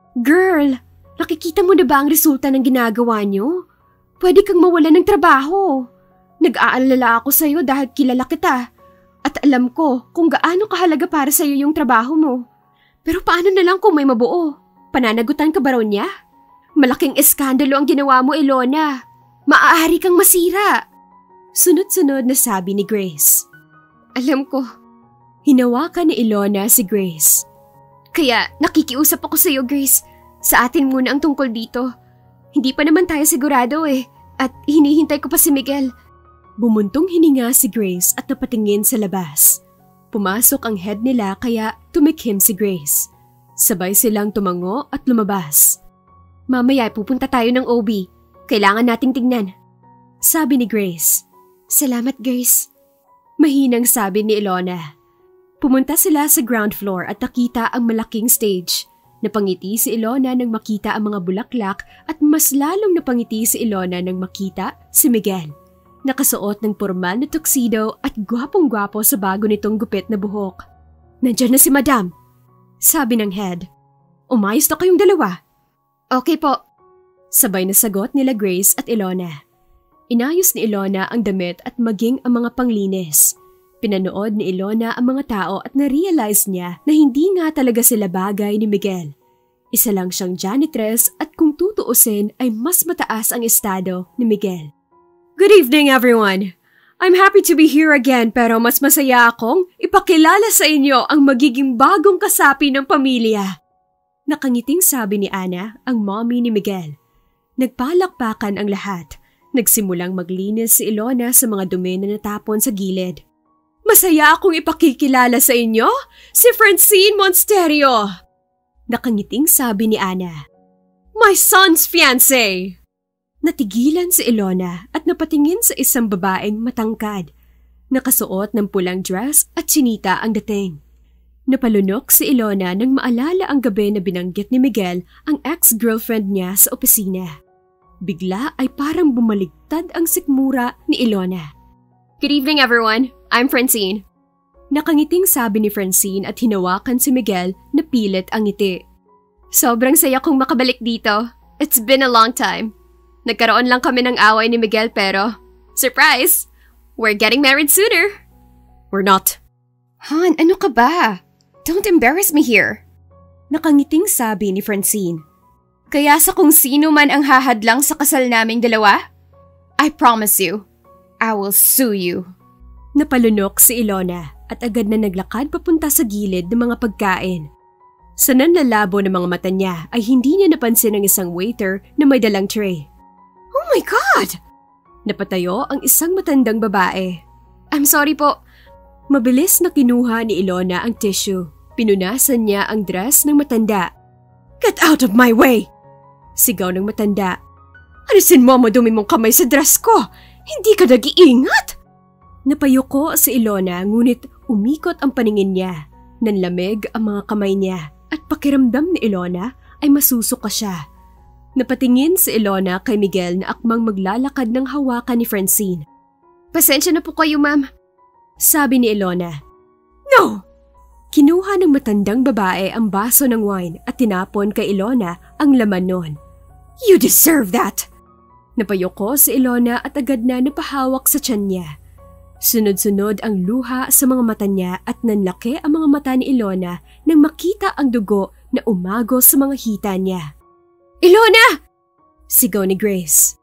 Girl, nakikita mo na ba ang resulta ng ginagawa niyo? Pwede kang mawalan ng trabaho. Nag-aalala ako sa'yo dahil kilala kita. At alam ko kung gaano kahalaga para sa'yo yung trabaho mo. Pero paano na lang kung may mabuo? Pananagutan ka ba raw niya? Malaking eskandalo ang ginawa mo, Ilona. Maaari kang masira. Sunod-sunod na sabi ni Grace. Alam ko. Hinawakan ni Ilona si Grace. Kaya nakikiusap ako sa iyo, Grace. Sa atin muna ang tungkol dito. Hindi pa naman tayo sigurado eh. At hinihintay ko pa si Miguel. Bumuntong hininga si Grace at napatingin sa labas. Pumasok ang head nila kaya tumikhim si Grace. Sabay silang tumango at lumabas. Mamaya pupunta tayo ng O B. Kailangan nating tignan. Sabi ni Grace. Salamat, Grace. Mahinang sabi ni Ilona. Pumunta sila sa ground floor at nakita ang malaking stage. Napangiti si Ilona nang makita ang mga bulaklak at mas lalong napangiti si Ilona nang makita si Miguel. Nakasuot ng pormal na tuxedo at gwapong-gwapo sa bago nitong gupit na buhok. Nandiyan na si Madam, sabi ng head. Umayos na kayong dalawa. Okay po. Sabay na sagot nila Grace at Ilona. Inayos ni Ilona ang damit at maging ang mga panglinis. Pinanood ni Ilona ang mga tao at na-realize niya na hindi nga talaga sila bagay ni Miguel. Isa lang siyang janitress at kung tutuusin ay mas mataas ang estado ni Miguel. Good evening everyone! I'm happy to be here again pero mas masaya akong ipakilala sa inyo ang magiging bagong kasapi ng pamilya. Nakangiting sabi ni Ana, ang mommy ni Miguel. Nagpalakpakan ang lahat. Nagsimulang maglinis si Ilona sa mga dumi na natapon sa gilid. Masaya akong ipakikilala sa inyo, si Francine Monsterio. Nakangiting sabi ni Ana. My son's fiancé! Natigilan si Ilona at napatingin sa isang babaeng matangkad. Nakasuot ng pulang dress at chinita ang dating. Napalunok si Ilona nang maalala ang gabi na binanggit ni Miguel ang ex-girlfriend niya sa opisina. Bigla ay parang bumaligtad ang sikmura ni Ilona. Good evening everyone, I'm Francine. Nakangiting sabi ni Francine at hinawakan si Miguel na pilit ang ngiti. Sobrang saya kong makabalik dito. It's been a long time. Nagkaroon lang kami ng away ni Miguel pero, surprise! We're getting married sooner. We're not. Han, ano ka ba? Don't embarrass me here. Nakangiting sabi ni Francine. Kaya sa kung sino man ang hahadlang sa kasal naming dalawa, I promise you, I will sue you. Napalunok si Ilona at agad na naglakad papunta sa gilid ng mga pagkain. Sa nanlalabo ng mga mata niya ay hindi niya napansin ang isang waiter na may dalang tray. Oh my God! Napatayo ang isang matandang babae. I'm sorry po. Mabilis na kinuha ni Ilona ang tissue. Pinunasan niya ang dress ng matanda. Get out of my way! Sigaw ng matanda. Alisin mo ang madumi mong kamay sa dress ko! Hindi ka nag-iingat! Napayuko si Ilona ngunit umikot ang paningin niya. Nanlamig ang mga kamay niya at pakiramdam ni Ilona ay masusuka siya. Napatingin si Ilona kay Miguel na akmang maglalakad ng hawakan ni Francine. Pasensya na po kayo, ma'am. Sabi ni Ilona. No! Kinuha ng matandang babae ang baso ng wine at tinapon kay Ilona ang laman nun. You deserve that! Napayoko si Ilona at agad na napahawak sa tiyan niya. Sunod-sunod ang luha sa mga mata niya at nanlaki ang mga mata ni Ilona nang makita ang dugo na umagos sa mga hita niya. Ilona! Sigaw ni Grace.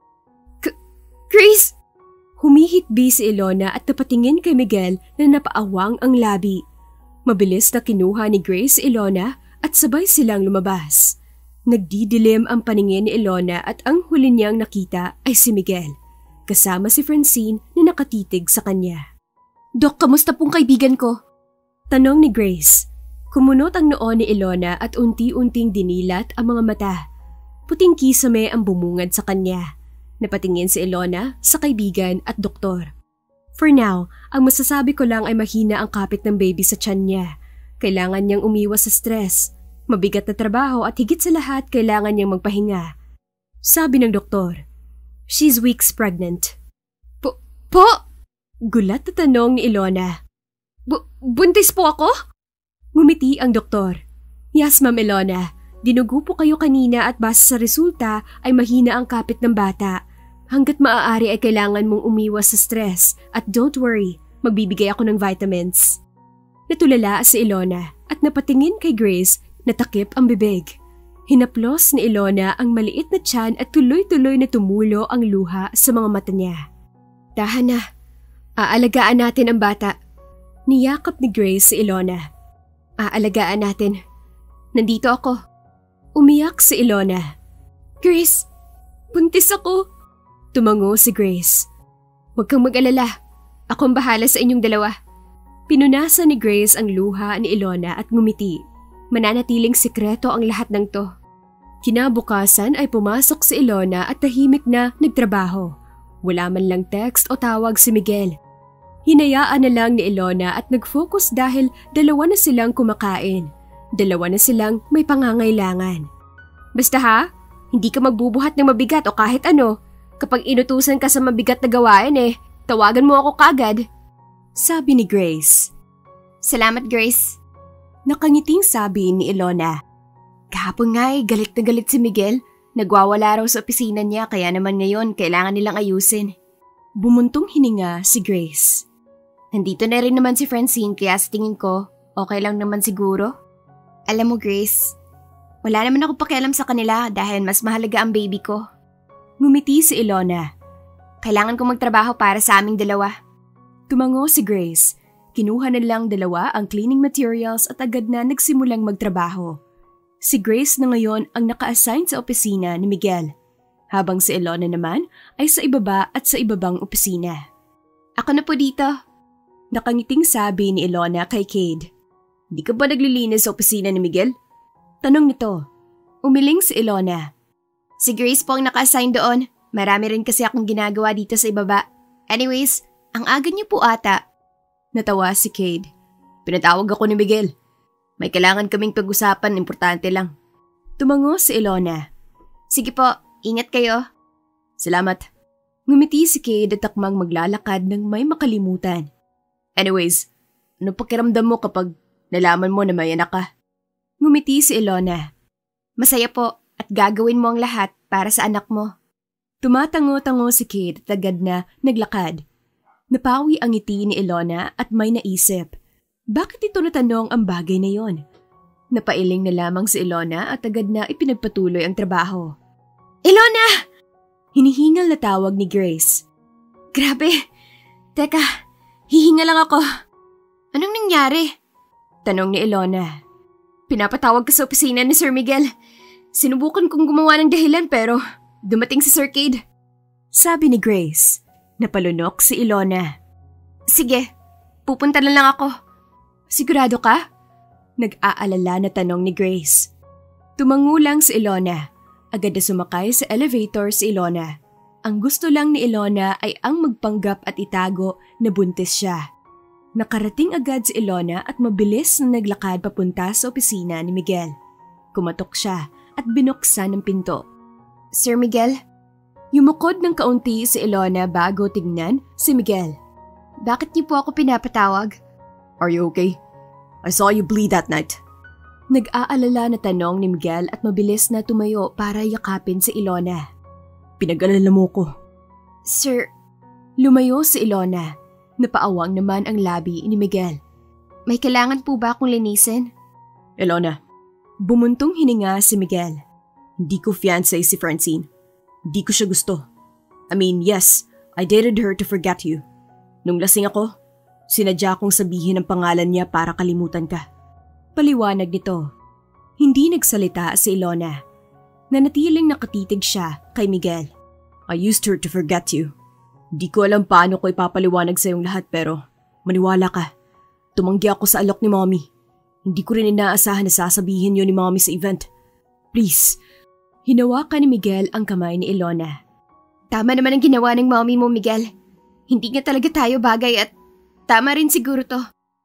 Grace! Humihitbi si Ilona at napatingin kay Miguel na napaawang ang labi. Mabilis na kinuha ni Grace si Ilona at sabay silang lumabas. Nagdidilim ang paningin ni Ilona at ang huli niyang nakita ay si Miguel, kasama si Francine na nakatitig sa kanya. Dok, kamusta pong kaibigan ko? Tanong ni Grace. Kumunot ang noo ni Ilona at unti-unting dinilat ang mga mata. Puting kisame ang bumungad sa kanya. Napatingin si Ilona sa kaibigan at doktor. For now, ang masasabi ko lang ay mahina ang kapit ng baby sa tiyan niya. Kailangan niyang umiwas sa stress. Mabigat na trabaho at higit sa lahat kailangan niyang magpahinga. Sabi ng doktor, she's weeks pregnant. Po? Po? Gulat na tanong ni Ilona. Bu- buntis po ako? Ngumiti ang doktor. Yes, Ma'am Ilona. Dinugo po kayo kanina at base sa resulta ay mahina ang kapit ng bata. Hanggat maaari ay kailangan mong umiwas sa stress at don't worry, magbibigay ako ng vitamins. Natulala si Ilona at napatingin kay Grace na takip ang bibig. Hinaplos ni Ilona ang maliit na tiyan at tuloy-tuloy na tumulo ang luha sa mga mata niya. Tahan na, aalagaan natin ang bata. Niyakap ni Grace si Ilona. Aalagaan natin. Nandito ako. Umiyak si Ilona. Grace, buntis ako. Tumango si Grace. Huwag kang mag-alala. Ako ang bahala sa inyong dalawa. Pinunasan ni Grace ang luha ni Ilona at ngumiti. Mananatiling sikreto ang lahat ng to. Kinabukasan ay pumasok si Ilona at tahimik na nagtrabaho. Wala man lang text o tawag si Miguel. Hinayaan na lang ni Ilona at nag-focus dahil dalawa na silang kumakain. Dalawa na silang may pangangailangan. Basta ha, hindi ka magbubuhat ng mabigat o kahit ano. Kapag inutusan ka sa mabigat na gawain eh, tawagan mo ako kagad. Sabi ni Grace. Salamat, Grace. Nakangiting sabi ni Ilona. Kahapon nga eh, galit na galit si Miguel. Nagwawala raw sa opisina niya kaya naman ngayon kailangan nilang ayusin. Bumuntong hininga si Grace. Nandito na rin naman si Francine kaya sa tingin ko, okay lang naman siguro. Alam mo Grace, wala naman ako pakialam sa kanila dahil mas mahalaga ang baby ko. Ngumiti si Ilona. Kailangan kong magtrabaho para sa aming dalawa. Tumango si Grace. Kinuha na lang dalawa ang cleaning materials at agad na nagsimulang magtrabaho. Si Grace na ngayon ang naka-assign sa opisina ni Miguel, habang si Ilona naman ay sa ibaba at sa ibabang opisina. Ako na po dito. Nakangiting sabi ni Ilona kay Cade. Di ka ba naglilinis sa opisina ni Miguel? Tanong nito. Umiling si Ilona. Si Grace po ang naka-assign doon. Marami rin kasi akong ginagawa dito sa ibaba. Anyways, ang aga niyo po ata. Natawa si Cade. Pinatawag ako ni Miguel. May kailangan kaming pag-usapan, importante lang. Tumango si Ilona. Sige po, ingat kayo. Salamat. Ngumiti si Cade at takmang maglalakad nang may makalimutan. Anyways, ano pakiramdam mo kapag nalaman mo na may anak ka? Ngumiti si Ilona. Masaya po at gagawin mo ang lahat para sa anak mo. Tumatango-tango si Cade at agad na naglakad. Napawi ang ngiti ni Ilona at may naisip. Bakit ito natanong ang bagay na yon? Napailing na lamang si Ilona at agad na ipinagpatuloy ang trabaho. Ilona! Hinihingal na tawag ni Grace. Grabe! Teka, hihinga lang ako. Anong nangyari? Tanong ni Ilona. Pinapatawag ka sa opisina ni Sir Miguel. Sinubukan kong gumawa ng dahilan pero dumating si Sir Cade. Sabi ni Grace. Napalunok si Ilona. Sige, pupunta na lang ako. Sigurado ka? Nag-aalala na tanong ni Grace. Tumango lang si Ilona. Agad na sumakay sa elevator si Ilona. Ang gusto lang ni Ilona ay ang magpanggap at itago na buntis siya. Nakarating agad si Ilona at mabilis na naglakad papunta sa opisina ni Miguel. Kumatok siya at binuksan ang pinto. Sir Miguel? Yumukod ng kaunti si Ilona bago tignan si Miguel. Bakit niyo po ako pinapatawag? Are you okay? I saw you bleed that night. Nag-aalala na tanong ni Miguel at mabilis na tumayo para yakapin si Ilona. Pinag-alala mo ko. Sir, lumayo si Ilona. Napaawang naman ang labi ni Miguel. May kailangan po ba akong linisin? Ilona, bumuntong hininga si Miguel. Hindi ko fiancé si Francine. Hindi ko siya gusto. I mean, yes, I dated her to forget you. Nung lasing ako, sinadya kong sabihin ang pangalan niya para kalimutan ka. Paliwanag nito. Hindi nagsalita si Ilona. Nanatiling nakatitig siya kay Miguel. I used her to forget you. Di ko alam paano ko ipapaliwanag sa iyong lahat pero maniwala ka. Tumanggi ako sa alok ni Mommy. Hindi ko rin inaasahan na sasabihin yun ni Mommy sa event. Please. Hinawakan ni Miguel ang kamay ni Ilona. Tama naman ang ginawa ng Mommy mo, Miguel. Hindi nga talaga tayo bagay at tama rin siguro to.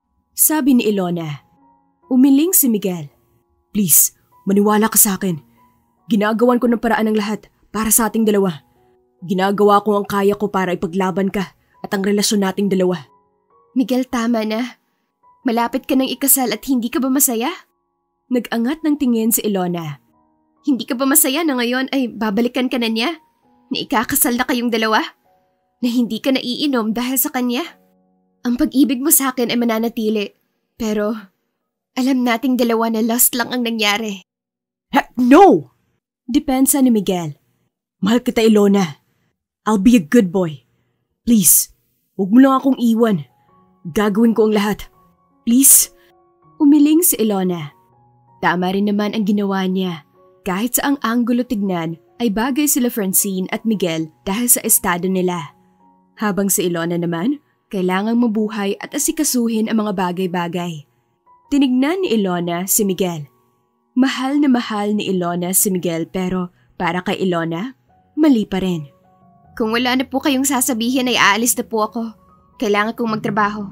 Sabi ni Ilona. Umiling si Miguel. Please, maniwala ka sa akin. Ginagawan ko ng paraan ng lahat para sa ating dalawa. Ginagawa ko ang kaya ko para ipaglaban ka at ang relasyon nating dalawa. Miguel, tama na. Malapit ka ng ikasal at hindi ka ba masaya? Nag-angat ng tingin si Ilona. Hindi ka ba masaya na ngayon ay babalikan ka na niya? Na ikakasal na kayong dalawa? Na hindi ka naiinom dahil sa kanya? Ang pag-ibig mo sa akin ay mananatili. Pero alam nating dalawa na lost lang ang nangyari. Heck no! Depensa ni Miguel. Mahal kita, Ilona. I'll be a good boy. Please, huwag mo lang akong iwan. Gagawin ko ang lahat. Please. Umiling si Ilona. Tama rin naman ang ginawa niya. Kahit sa ang anggulo tignan ay bagay sila Francine at Miguel dahil sa estado nila. Habang si Ilona naman, kailangang mabuhay at asikasuhin ang mga bagay-bagay. Tinignan ni Ilona si Miguel. Mahal na mahal ni Ilona si Miguel pero para kay Ilona, mali pa rin. Kung wala na po kayong sasabihin ay aalis na po ako. Kailangan kong magtrabaho.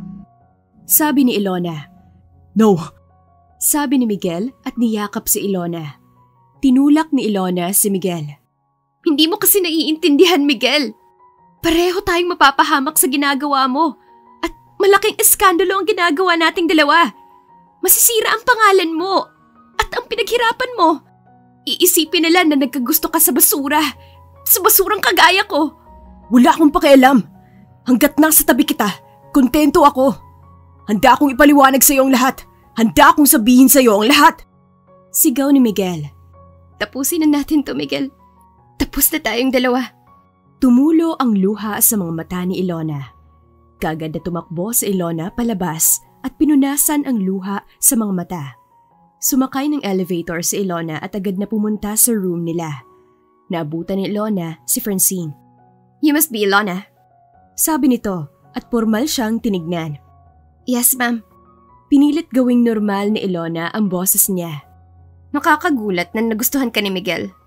Sabi ni Ilona. No! Sabi ni Miguel at niyakap si Ilona. Tinulak ni Ilona si Miguel. Hindi mo kasi naiintindihan, Miguel. Pareho tayong mapapahamak sa ginagawa mo. At malaking eskandalo ang ginagawa nating dalawa. Masisira ang pangalan mo at ang pinaghirapan mo. Iisipin nila na nagkagusto ka sa basura. Sa basurang kagaya ko. Wala akong pakialam. Hanggat nasa tabi kita, kontento ako. Handa akong ipaliwanag sa iyo ang lahat. Handa akong sabihin sa iyo ang lahat. Sigaw ni Miguel. Tapusin na natin to, Miguel. Tapos na tayong dalawa. Tumulo ang luha sa mga mata ni Ilona. Kagad na tumakbo si Ilona palabas at pinunasan ang luha sa mga mata. Sumakay ng elevator si Ilona at agad na pumunta sa room nila. Naabutan ni Ilona si Francine. You must be Ilona. Sabi nito at formal siyang tinignan. Yes, ma'am. Pinilit gawing normal ni Ilona ang boses niya. Nakakagulat na nagustuhan ka ni Miguel.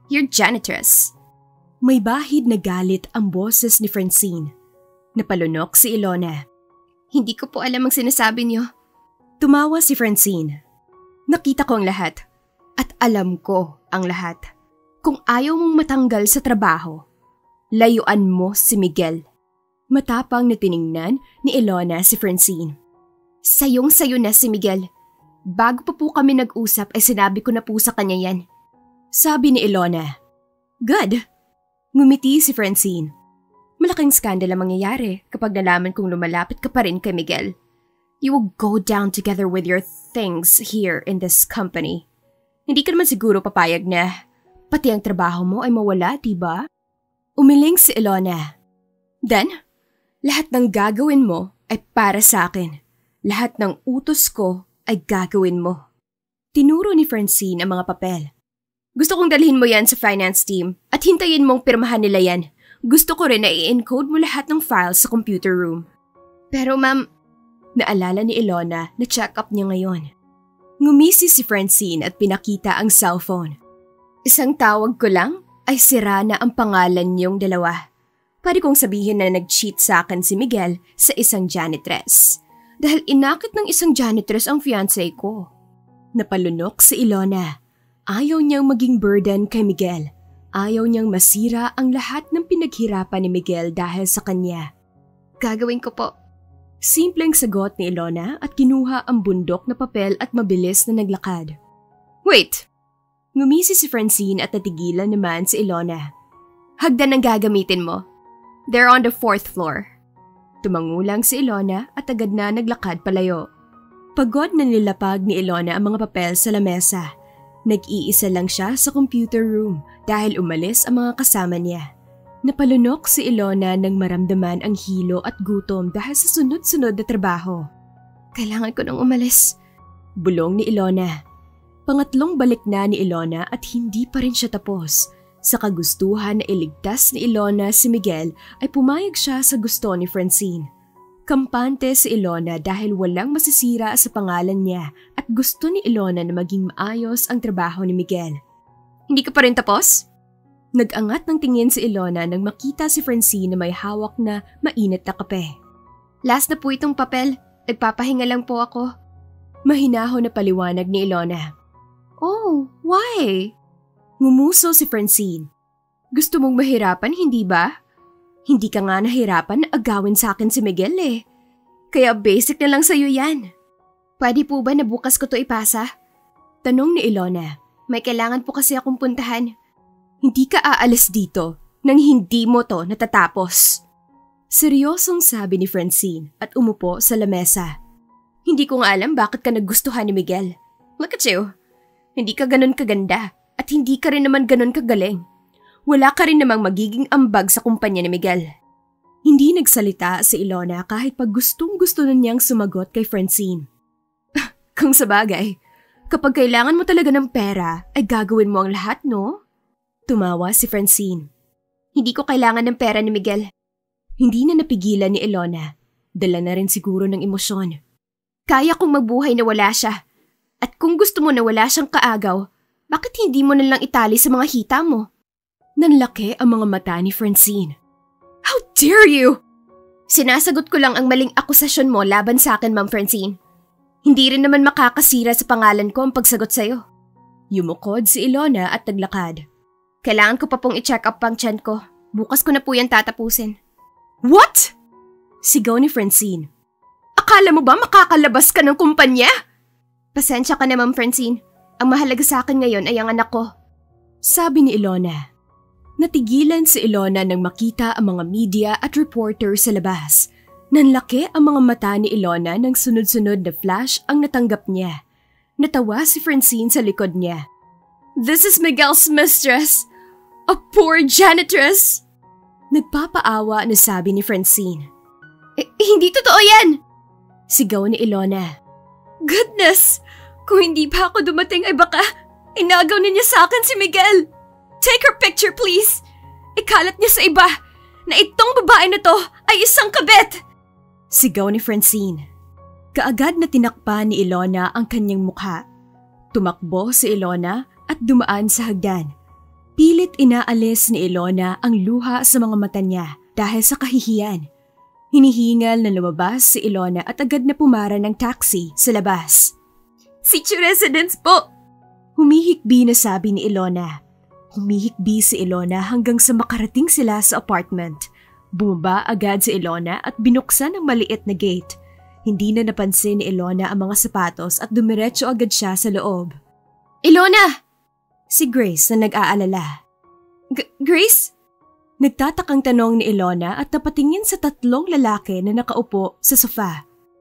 You're janitress. May bahid na galit ang boses ni Francine. Napalunok si Ilona. Hindi ko po alam ang sinasabi niyo. Tumawa si Francine. Nakita ko ang lahat. At alam ko ang lahat. Kung ayaw mong matanggal sa trabaho, layuan mo si Miguel. Matapang na tiningnan ni Ilona si Francine. Sayong-sayo na si Miguel. Bago pa po kami nag-usap ay sinabi ko na po sa kanya yan. Sabi ni Ilona. Good. Ngumiti si Francine. Malaking skandal ang mangyayari kapag nalaman kong lumalapit ka pa rin kay Miguel. You will go down together with your things here in this company. Hindi ka naman siguro papayag na pati ang trabaho mo ay mawala, diba? Umiling si Ilona. Then, lahat ng gagawin mo ay para sa akin. Lahat ng utos ko ay gagawin mo. Tinuro ni Francine ang mga papel. Gusto kong dalhin mo yan sa finance team at hintayin mong pirmahan nila yan. Gusto ko rin na i-encode mo lahat ng files sa computer room. Pero ma'am, naalala ni Ilona na check-up niya ngayon. Ngumisi si Francine at pinakita ang cellphone. Isang tawag ko lang ay sira na ang pangalan niyong dalawa. Pwede kong sabihin na nag-cheat sa akin si Miguel sa isang janitress. Dahil inakit ng isang janitress ang fiancé ko. Napalunok si Ilona. Ayaw niyang maging burden kay Miguel. Ayaw niyang masira ang lahat ng pinaghirapan ni Miguel dahil sa kanya. Gagawin ko po. Simpleng sagot ni Ilona at kinuha ang bundok na papel at mabilis na naglakad. Wait! Ngumisi si Francine at natigilan naman si Ilona. Hagdan ang gagamitin mo. They're on the fourth floor. Tumangulang si Ilona at agad na naglakad palayo. Pagod na nilapag ni Ilona ang mga papel sa lamesa. Nag-iisa lang siya sa computer room dahil umalis ang mga kasama niya. Napalunok si Ilona nang maramdaman ang hilo at gutom dahil sa sunod-sunod na trabaho. Kailangan ko nang umalis. Bulong ni Ilona. Pangatlong balik na ni Ilona at hindi pa rin siya tapos. Sa kagustuhan na iligtas ni Ilona si Miguel ay pumayag siya sa gusto ni Francine. Kampante si Ilona dahil walang masisira sa pangalan niya at gusto ni Ilona na maging maayos ang trabaho ni Miguel. Hindi ka pa rin tapos? Nag-angat ng tingin si Ilona nang makita si Francine na may hawak na mainit na kape. Last na po itong papel. Nagpapahinga lang po ako. Mahinahon na paliwanag ni Ilona. Oh, why? Ngumuso si Francine. Gusto mong mahirapan, hindi ba? Hindi ka nga nahirapan na agawin sa akin si Miguel eh. Kaya basic na lang sa'yo yan. Pwede po ba na bukas ko to ipasa? Tanong ni Ilona. May kailangan po kasi akong puntahan. Hindi ka aalis dito nang hindi mo to natatapos. Seryosong sabi ni Francine at umupo sa lamesa. Hindi ko nga alam bakit ka nagustuhan ni Miguel. Look at you. Hindi ka ganun kaganda at hindi ka rin naman ganun kagaling. Wala ka rin namang magiging ambag sa kumpanya ni Miguel. Hindi nagsalita si Ilona kahit pag gustong-gusto na niyang sumagot kay Francine. Kung sabagay, kapag kailangan mo talaga ng pera, ay gagawin mo ang lahat, no? Tumawa si Francine. Hindi ko kailangan ng pera ni Miguel. Hindi na napigilan ni Ilona. Dala na rin siguro ng emosyon. Kaya kong magbuhay na wala siya. At kung gusto mo na wala siyang kaagaw, bakit hindi mo na lang itali sa mga hita mo? Nanlaki ang mga mata ni Francine. How dare you! Sinasagot ko lang ang maling akusasyon mo laban sa akin, Ma'am Francine. Hindi rin naman makakasira sa pangalan ko ang pagsagot sa'yo. Yumukod si Ilona at naglakad. Kailangan ko pa pong i-check up pang tiyan ko. Bukas ko na po yan tatapusin. What? Sigaw ni Francine. Akala mo ba makakalabas ka ng kumpanya? Pasensya ka na, Ma'am Francine. Ang mahalaga sa akin ngayon ay ang anak ko. Sabi ni Ilona. Natigilan si Ilona nang makita ang mga media at reporter sa labas. Nanlaki ang mga mata ni Ilona nang sunod-sunod na flash ang natanggap niya. Natawa si Francine sa likod niya. This is Miguel's mistress. A poor janitress. Nagpapaawa na sabi ni Francine. Eh, hindi totoo yan! Sigaw ni Ilona. Goodness! Kung hindi pa ako dumating ay baka inagaw na niya sa akin si Miguel. Take her picture, please! Ikalat niya sa iba na itong babae na to ay isang kabit! Sigaw ni Francine. Kaagad na tinakpan ni Ilona ang kanyang mukha. Tumakbo si Ilona at dumaan sa hagdan. Pilit inaalis ni Ilona ang luha sa mga mata niya dahil sa kahihiyan. Hinihingal na lumabas si Ilona at agad na pumara ng taxi sa labas. "City Residence po!" Humihikbi na sabi ni Ilona. Humihikbi si Ilona hanggang sa makarating sila sa apartment. Bumaba agad si Ilona at binuksan ang maliit na gate. Hindi na napansin ni Ilona ang mga sapatos at dumiretso agad siya sa loob. "Ilona!" Si Grace na nag-aalala. G- Grace? Nagtatakang tanong ni Ilona at napatingin sa tatlong lalaki na nakaupo sa sofa.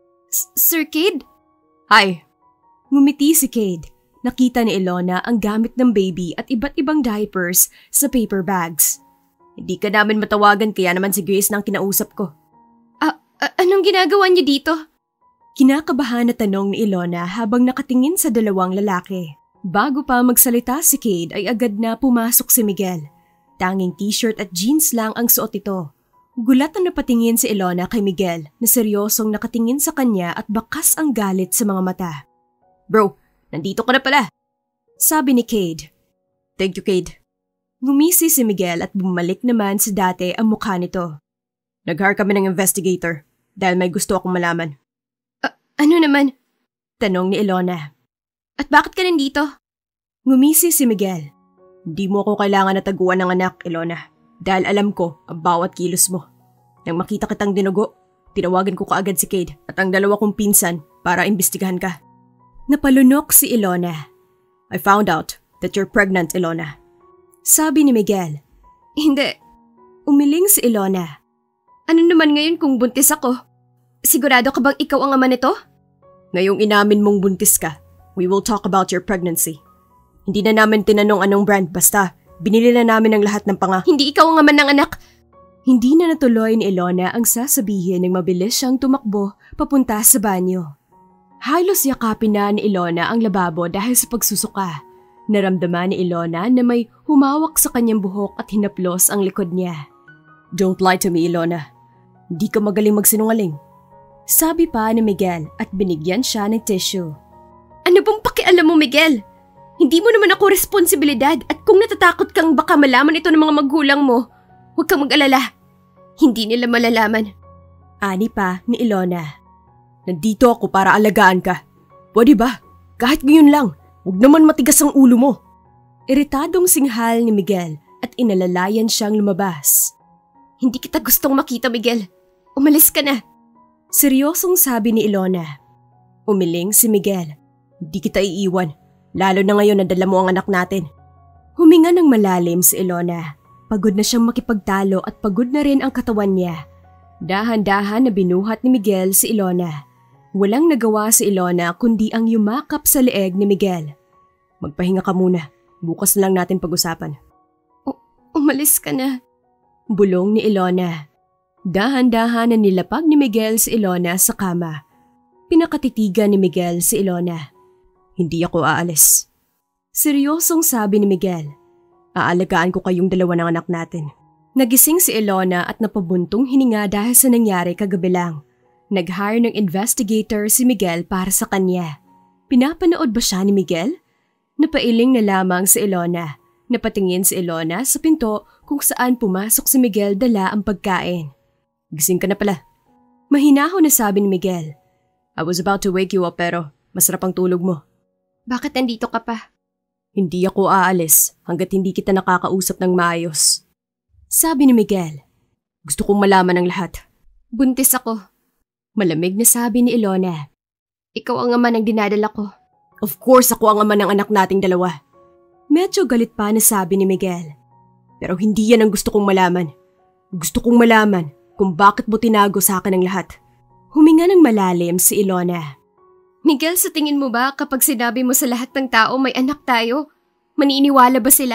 "Sir Cade?" "Hi." Ngumiti si Cade. Nakita ni Ilona ang gamit ng baby at iba't ibang diapers sa paper bags. "Hindi ka namin matawagan kaya naman si Grace nang kinausap ko." "Ah, a- anong ginagawa niyo dito?" Kinakabahan na tanong ni Ilona habang nakatingin sa dalawang lalaki. Bago pa magsalita si Cade ay agad na pumasok si Miguel. Tanging t-shirt at jeans lang ang suot ito. Gulat na napatingin si Ilona kay Miguel na seryosong nakatingin sa kanya at bakas ang galit sa mga mata. "Bro, nandito ka na pala," sabi ni Cade. "Thank you, Cade." Ngumisi si Miguel at bumalik naman sa dati ang mukha nito. "Nag-hire kami ng investigator dahil may gusto akong malaman." "A- ano naman?" tanong ni Ilona. "At bakit ka nandito?" Ngumisi si Miguel. "Hindi mo ako kailangan na taguan ng anak, Ilona. Dahil alam ko ang bawat kilos mo. Nang makita kitang dinugo, tinawagan ko kaagad si Cade at ang dalawa kong pinsan para imbestigahan ka." Napalunok si Ilona. "I found out that you're pregnant, Ilona." Sabi ni Miguel. "Hindi." Umiling si Ilona. "Ano naman ngayon kung buntis ako? Sigurado ka bang ikaw ang ama nito?" "Ngayong inamin mong buntis ka, we will talk about your pregnancy. Hindi na namin tinanong anong brand, basta binili na namin ang lahat ng panga." "Hindi ikaw ang ama ng anak." Hindi na natuloy ni Ilona ang sasabihin nang mabilis siyang tumakbo papunta sa banyo. Halos yakapin na ni Ilona ang lababo dahil sa pagsusuka. Naramdaman ni Ilona na may humawak sa kanyang buhok at hinaplos ang likod niya. "Don't lie to me, Ilona. Hindi ka magaling magsinungaling." Sabi pa ni Miguel at binigyan siya ng tissue. "Ano bang pakialam mo, Miguel? Hindi mo naman ako responsibilidad at kung natatakot kang baka malaman ito ng mga magulang mo, huwag kang mag-alala. Hindi nila malalaman." Ani pa ni Ilona. "Nandito ako para alagaan ka. Pwede ba? Kahit ngayon lang. Huwag naman matigas ang ulo mo." Iritadong singhal ni Miguel at inalalayan siyang lumabas. "Hindi kita gustong makita, Miguel. Umalis ka na." Seryosong sabi ni Ilona. Umiling si Miguel. "Hindi kita iiwan, lalo na ngayon na dala mo ang anak natin." Huminga ng malalim si Ilona. Pagod na siyang makipagtalo at pagod na rin ang katawan niya. Dahan-dahan na binuhat ni Miguel si Ilona. Walang nagawa si Ilona kundi ang yumakap sa leeg ni Miguel. "Magpahinga ka muna. Bukas na lang natin pag-usapan." U- umalis ka na." Bulong ni Ilona. Dahan-dahan na nilapag ni Miguel si Ilona sa kama. Pinakatitigan ni Miguel si Ilona. "Hindi ako aalis." Seryosong sabi ni Miguel. "Aalagaan ko kayong dalawa ng anak natin." Nagising si Ilona at napabuntong hininga dahil sa nangyari kagabi lang. Nag-hire ng investigator si Miguel para sa kanya. Pinapanood ba siya ni Miguel? Napailing na lamang si Ilona. Napatingin si Ilona sa pinto kung saan pumasok si Miguel dala ang pagkain. "Gising ka na pala." Mahinahon na sabi ni Miguel. "I was about to wake you up pero masarap ang tulog mo." "Bakit nandito ka pa?" "Hindi ako aalis hanggat hindi kita nakakausap ng maayos." Sabi ni Miguel. "Gusto kong malaman ang lahat." "Buntis ako." Malamig na sabi ni Ilona. "Ikaw ang ama ng dinadala ko." "Of course ako ang ama ng anak nating dalawa." Medyo galit pa na sabi ni Miguel. "Pero hindi yan ang gusto kong malaman. Gusto kong malaman kung bakit mo tinago sa akin ang lahat." Huminga ng malalim si Ilona. "Miguel, sa tingin mo ba kapag sinabi mo sa lahat ng tao may anak tayo, maniniwala ba sila?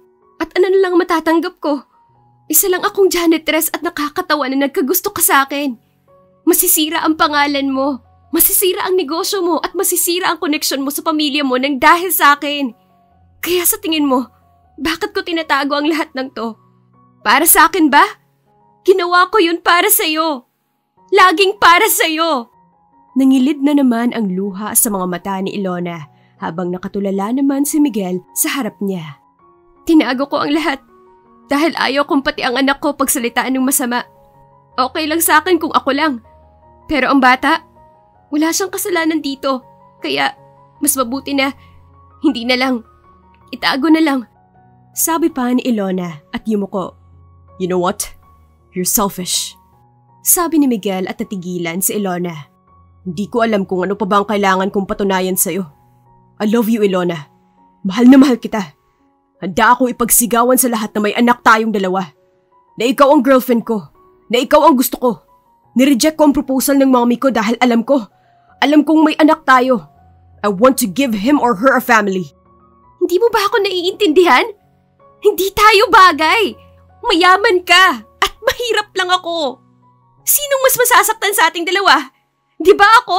At ano na lang matatanggap ko? Isa lang akong janitress at nakakatawa na nagkagusto ka sa akin. Masisira ang pangalan mo, masisira ang negosyo mo at masisira ang koneksyon mo sa pamilya mo nang dahil sa akin. Kaya sa tingin mo, bakit ko tinatago ang lahat ng to? Para sa akin ba? Ginawa ko yun para sa'yo. Laging para sa'yo." Nangilid na naman ang luha sa mga mata ni Ilona habang nakatulala naman si Miguel sa harap niya. Itinago ko ang lahat dahil ayaw kong pati ang anak ko pagsalitaan ng masama. Okay lang sa akin kung ako lang. Pero ang bata, wala siyang kasalanan dito. Kaya mas mabuti na hindi na lang. Itago na lang. Sabi pa ni Ilona at yumuko. You know what? You're selfish. Sabi ni Miguel at natigilan si Ilona. Hindi ko alam kung ano pa ba ang kailangan kong patunayan sa'yo. I love you, Ilona. Mahal na mahal kita. Handa akong ipagsigawan sa lahat na may anak tayong dalawa. Na ikaw ang girlfriend ko. Na ikaw ang gusto ko. Nireject ko ang proposal ng mommy ko dahil alam ko. Alam kong may anak tayo. I want to give him or her a family. Hindi mo ba ako naiintindihan? Hindi tayo bagay. Mayaman ka at mahirap lang ako. Sinong mas masasaktan sa ating dalawa? Di ba ako?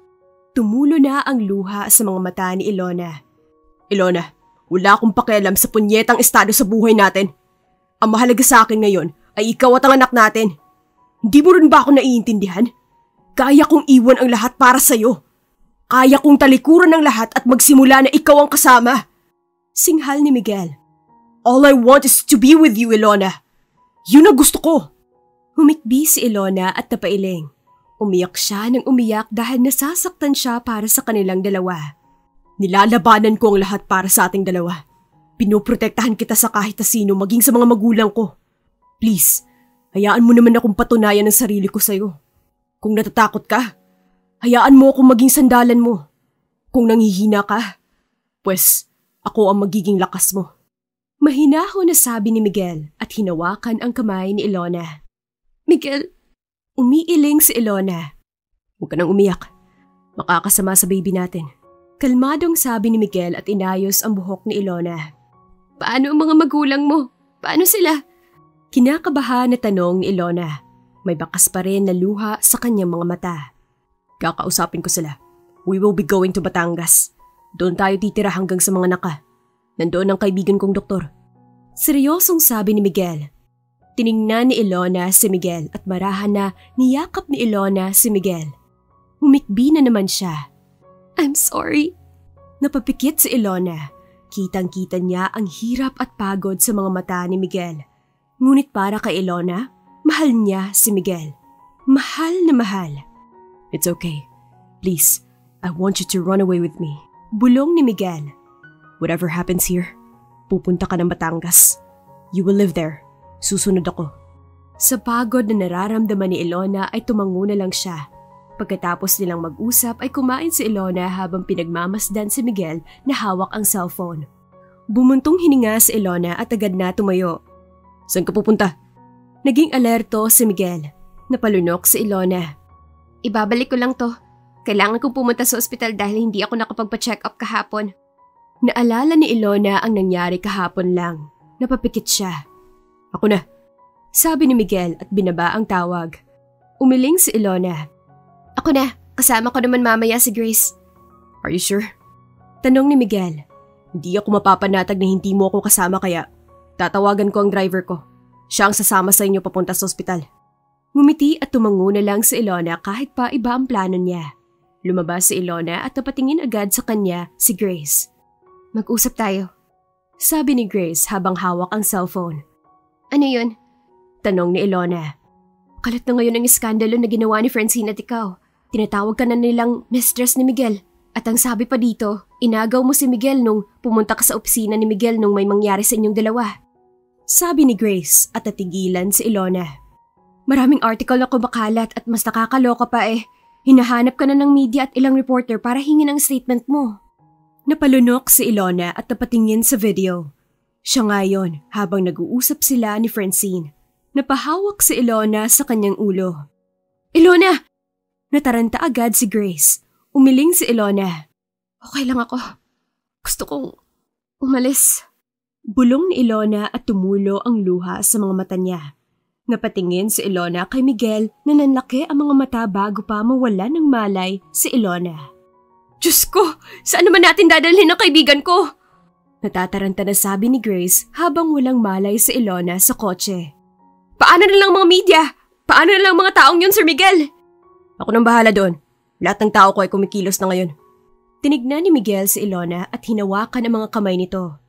Tumulo na ang luha sa mga mata ni Ilona. Ilona, wala akong pakialam sa punyetang estado sa buhay natin. Ang mahalaga sa akin ngayon ay ikaw at ang anak natin. Hindi mo rin ba ako naiintindihan? Kaya kong iwan ang lahat para sa'yo. Kaya kong talikuran ang lahat at magsimula na ikaw ang kasama. Singhal ni Miguel. All I want is to be with you, Ilona. Yun ang gusto ko. Humikbi si Ilona at napailing. Umiyak siya nang umiyak dahil nasasaktan siya para sa kanilang dalawa. Nilalabanan ko ang lahat para sa ating dalawa. Pinoprotektahan kita sa kahit na sino maging sa mga magulang ko. Please, hayaan mo naman akong patunayan ang sarili ko sa'yo. Kung natatakot ka, hayaan mo akong maging sandalan mo. Kung nanghihina ka, pues ako ang magiging lakas mo. Mahinahon na sabi ni Miguel at hinawakan ang kamay ni Ilona. Miguel, umiiling si Ilona. Huwag ka nang umiyak. Makakasama sa baby natin. Kalmadong sabi ni Miguel at inayos ang buhok ni Ilona. Paano ang mga magulang mo? Paano sila? Kinakabahan na tanong ni Ilona. May bakas pa rin na luha sa kanyang mga mata. Kakausapin ko sila. We will be going to Batangas. Doon tayo titira hanggang sa mga naka. Nandoon ang kaibigan kong doktor. Seryosong sabi ni Miguel. Tiningnan ni Ilona si Miguel at marahan na niyakap ni Ilona si Miguel. Humikbi na naman siya. I'm sorry. Napapikit si Ilona. Kitang-kita niya ang hirap at pagod sa mga mata ni Miguel. Ngunit para kay Ilona, mahal niya si Miguel. Mahal na mahal. It's okay. Please, I want you to run away with me. Bulong ni Miguel. Whatever happens here, pupunta ka ng Batangas. You will live there. Susunod ako. Sa pagod na nararamdaman ni Ilona ay tumango na lang siya. Pagkatapos nilang mag-usap ay kumain si Ilona habang pinagmamasdan si Miguel na hawak ang cellphone. Bumuntong hininga si Ilona at agad na tumayo. Saan ka pupunta? Naging alerto si Miguel. Napalunok si Ilona. Ibabalik ko lang to. Kailangan kong pumunta sa ospital dahil hindi ako nakapagpa-check up kahapon. Naalala ni Ilona ang nangyari kahapon lang. Napapikit siya. Ako na. Sabi ni Miguel at binaba ang tawag. Umiling si Ilona. Ako na. Kasama ko naman mamaya si Grace. Are you sure? Tanong ni Miguel. Hindi ako mapapanatag na hindi mo ako kasama kaya tatawagan ko ang driver ko. Siya ang sasama sa inyo papunta sa ospital. Ngumiti at tumango na lang si Ilona kahit pa iba ang plano niya. Lumabas si Ilona at napatingin agad sa kanya si Grace. Mag-usap tayo. Sabi ni Grace habang hawak ang cellphone. Ano yun? Tanong ni Ilona. Kalat na ngayon ang iskandalo na ginawa ni Francine at ikaw. Tinatawag ka na nilang mistress ni Miguel. At ang sabi pa dito, inagaw mo si Miguel nung pumunta ka sa opisina ni Miguel nung may mangyari sa inyong dalawa. Sabi ni Grace at natigilan si Ilona. Maraming article na kumakalat at mas nakakaloka pa eh. Hinahanap ka na ng media at ilang reporter para hingin ang statement mo. Napalunok si Ilona at napatingin sa video. Siya ngayon habang nag-uusap sila ni Francine. Napahawak si Ilona sa kanyang ulo. Ilona! Nataranta agad si Grace. Umiling si Ilona. Okay lang ako. Gusto kong umalis. Bulong ni Ilona at tumulo ang luha sa mga mata niya. Napatingin si Ilona kay Miguel na nanlaki ang mga mata bago pa mawala ng malay si Ilona. Diyos ko! Saan naman natin dadalhin ang kaibigan ko? Natataranta na sabi ni Grace habang walang malay si Ilona sa kotse. Paano na lang mga media? Paano na lang mga taong yun, Sir Miguel? Ako nang bahala doon. Lahat ng tao ko ay kumikilos na ngayon. Tinignan ni Miguel si Ilona at hinawakan ang mga kamay nito.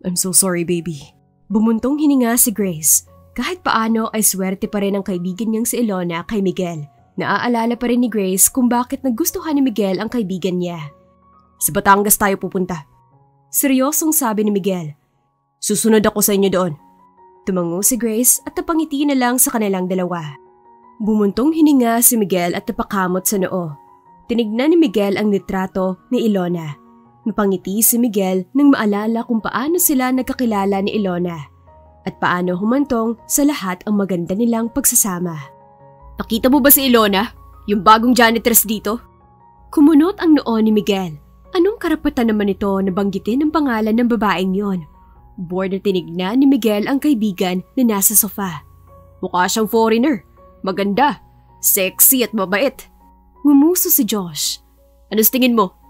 I'm so sorry, baby. Bumuntong hininga si Grace. Kahit paano ay swerte pa rin ang kaibigan niyang si Ilona kay Miguel. Naaalala pa rin ni Grace kung bakit nagustuhan ni Miguel ang kaibigan niya. Sa Batangas tayo pupunta. Seryosong sabi ni Miguel. Susunod ako sa inyo doon. Tumango si Grace at napangiti na lang sa kanilang dalawa. Bumuntong hininga si Miguel at napakamot sa noo. Tinignan ni Miguel ang litrato ni Ilona. Napangiti si Miguel nang maalala kung paano sila nagkakilala ni Ilona at paano humantong sa lahat ang maganda nilang pagsasama. Nakita mo ba si Ilona? Yung bagong janitress dito? Kumunot ang noo ni Miguel. Anong karapatan naman ito na banggitin ang pangalan ng babaeng yon? Bored na tinignan ni Miguel ang kaibigan na nasa sofa. Mukha siyang foreigner. Maganda, sexy at mabait. Ngumuso si Josh. Ano sa tingin mo?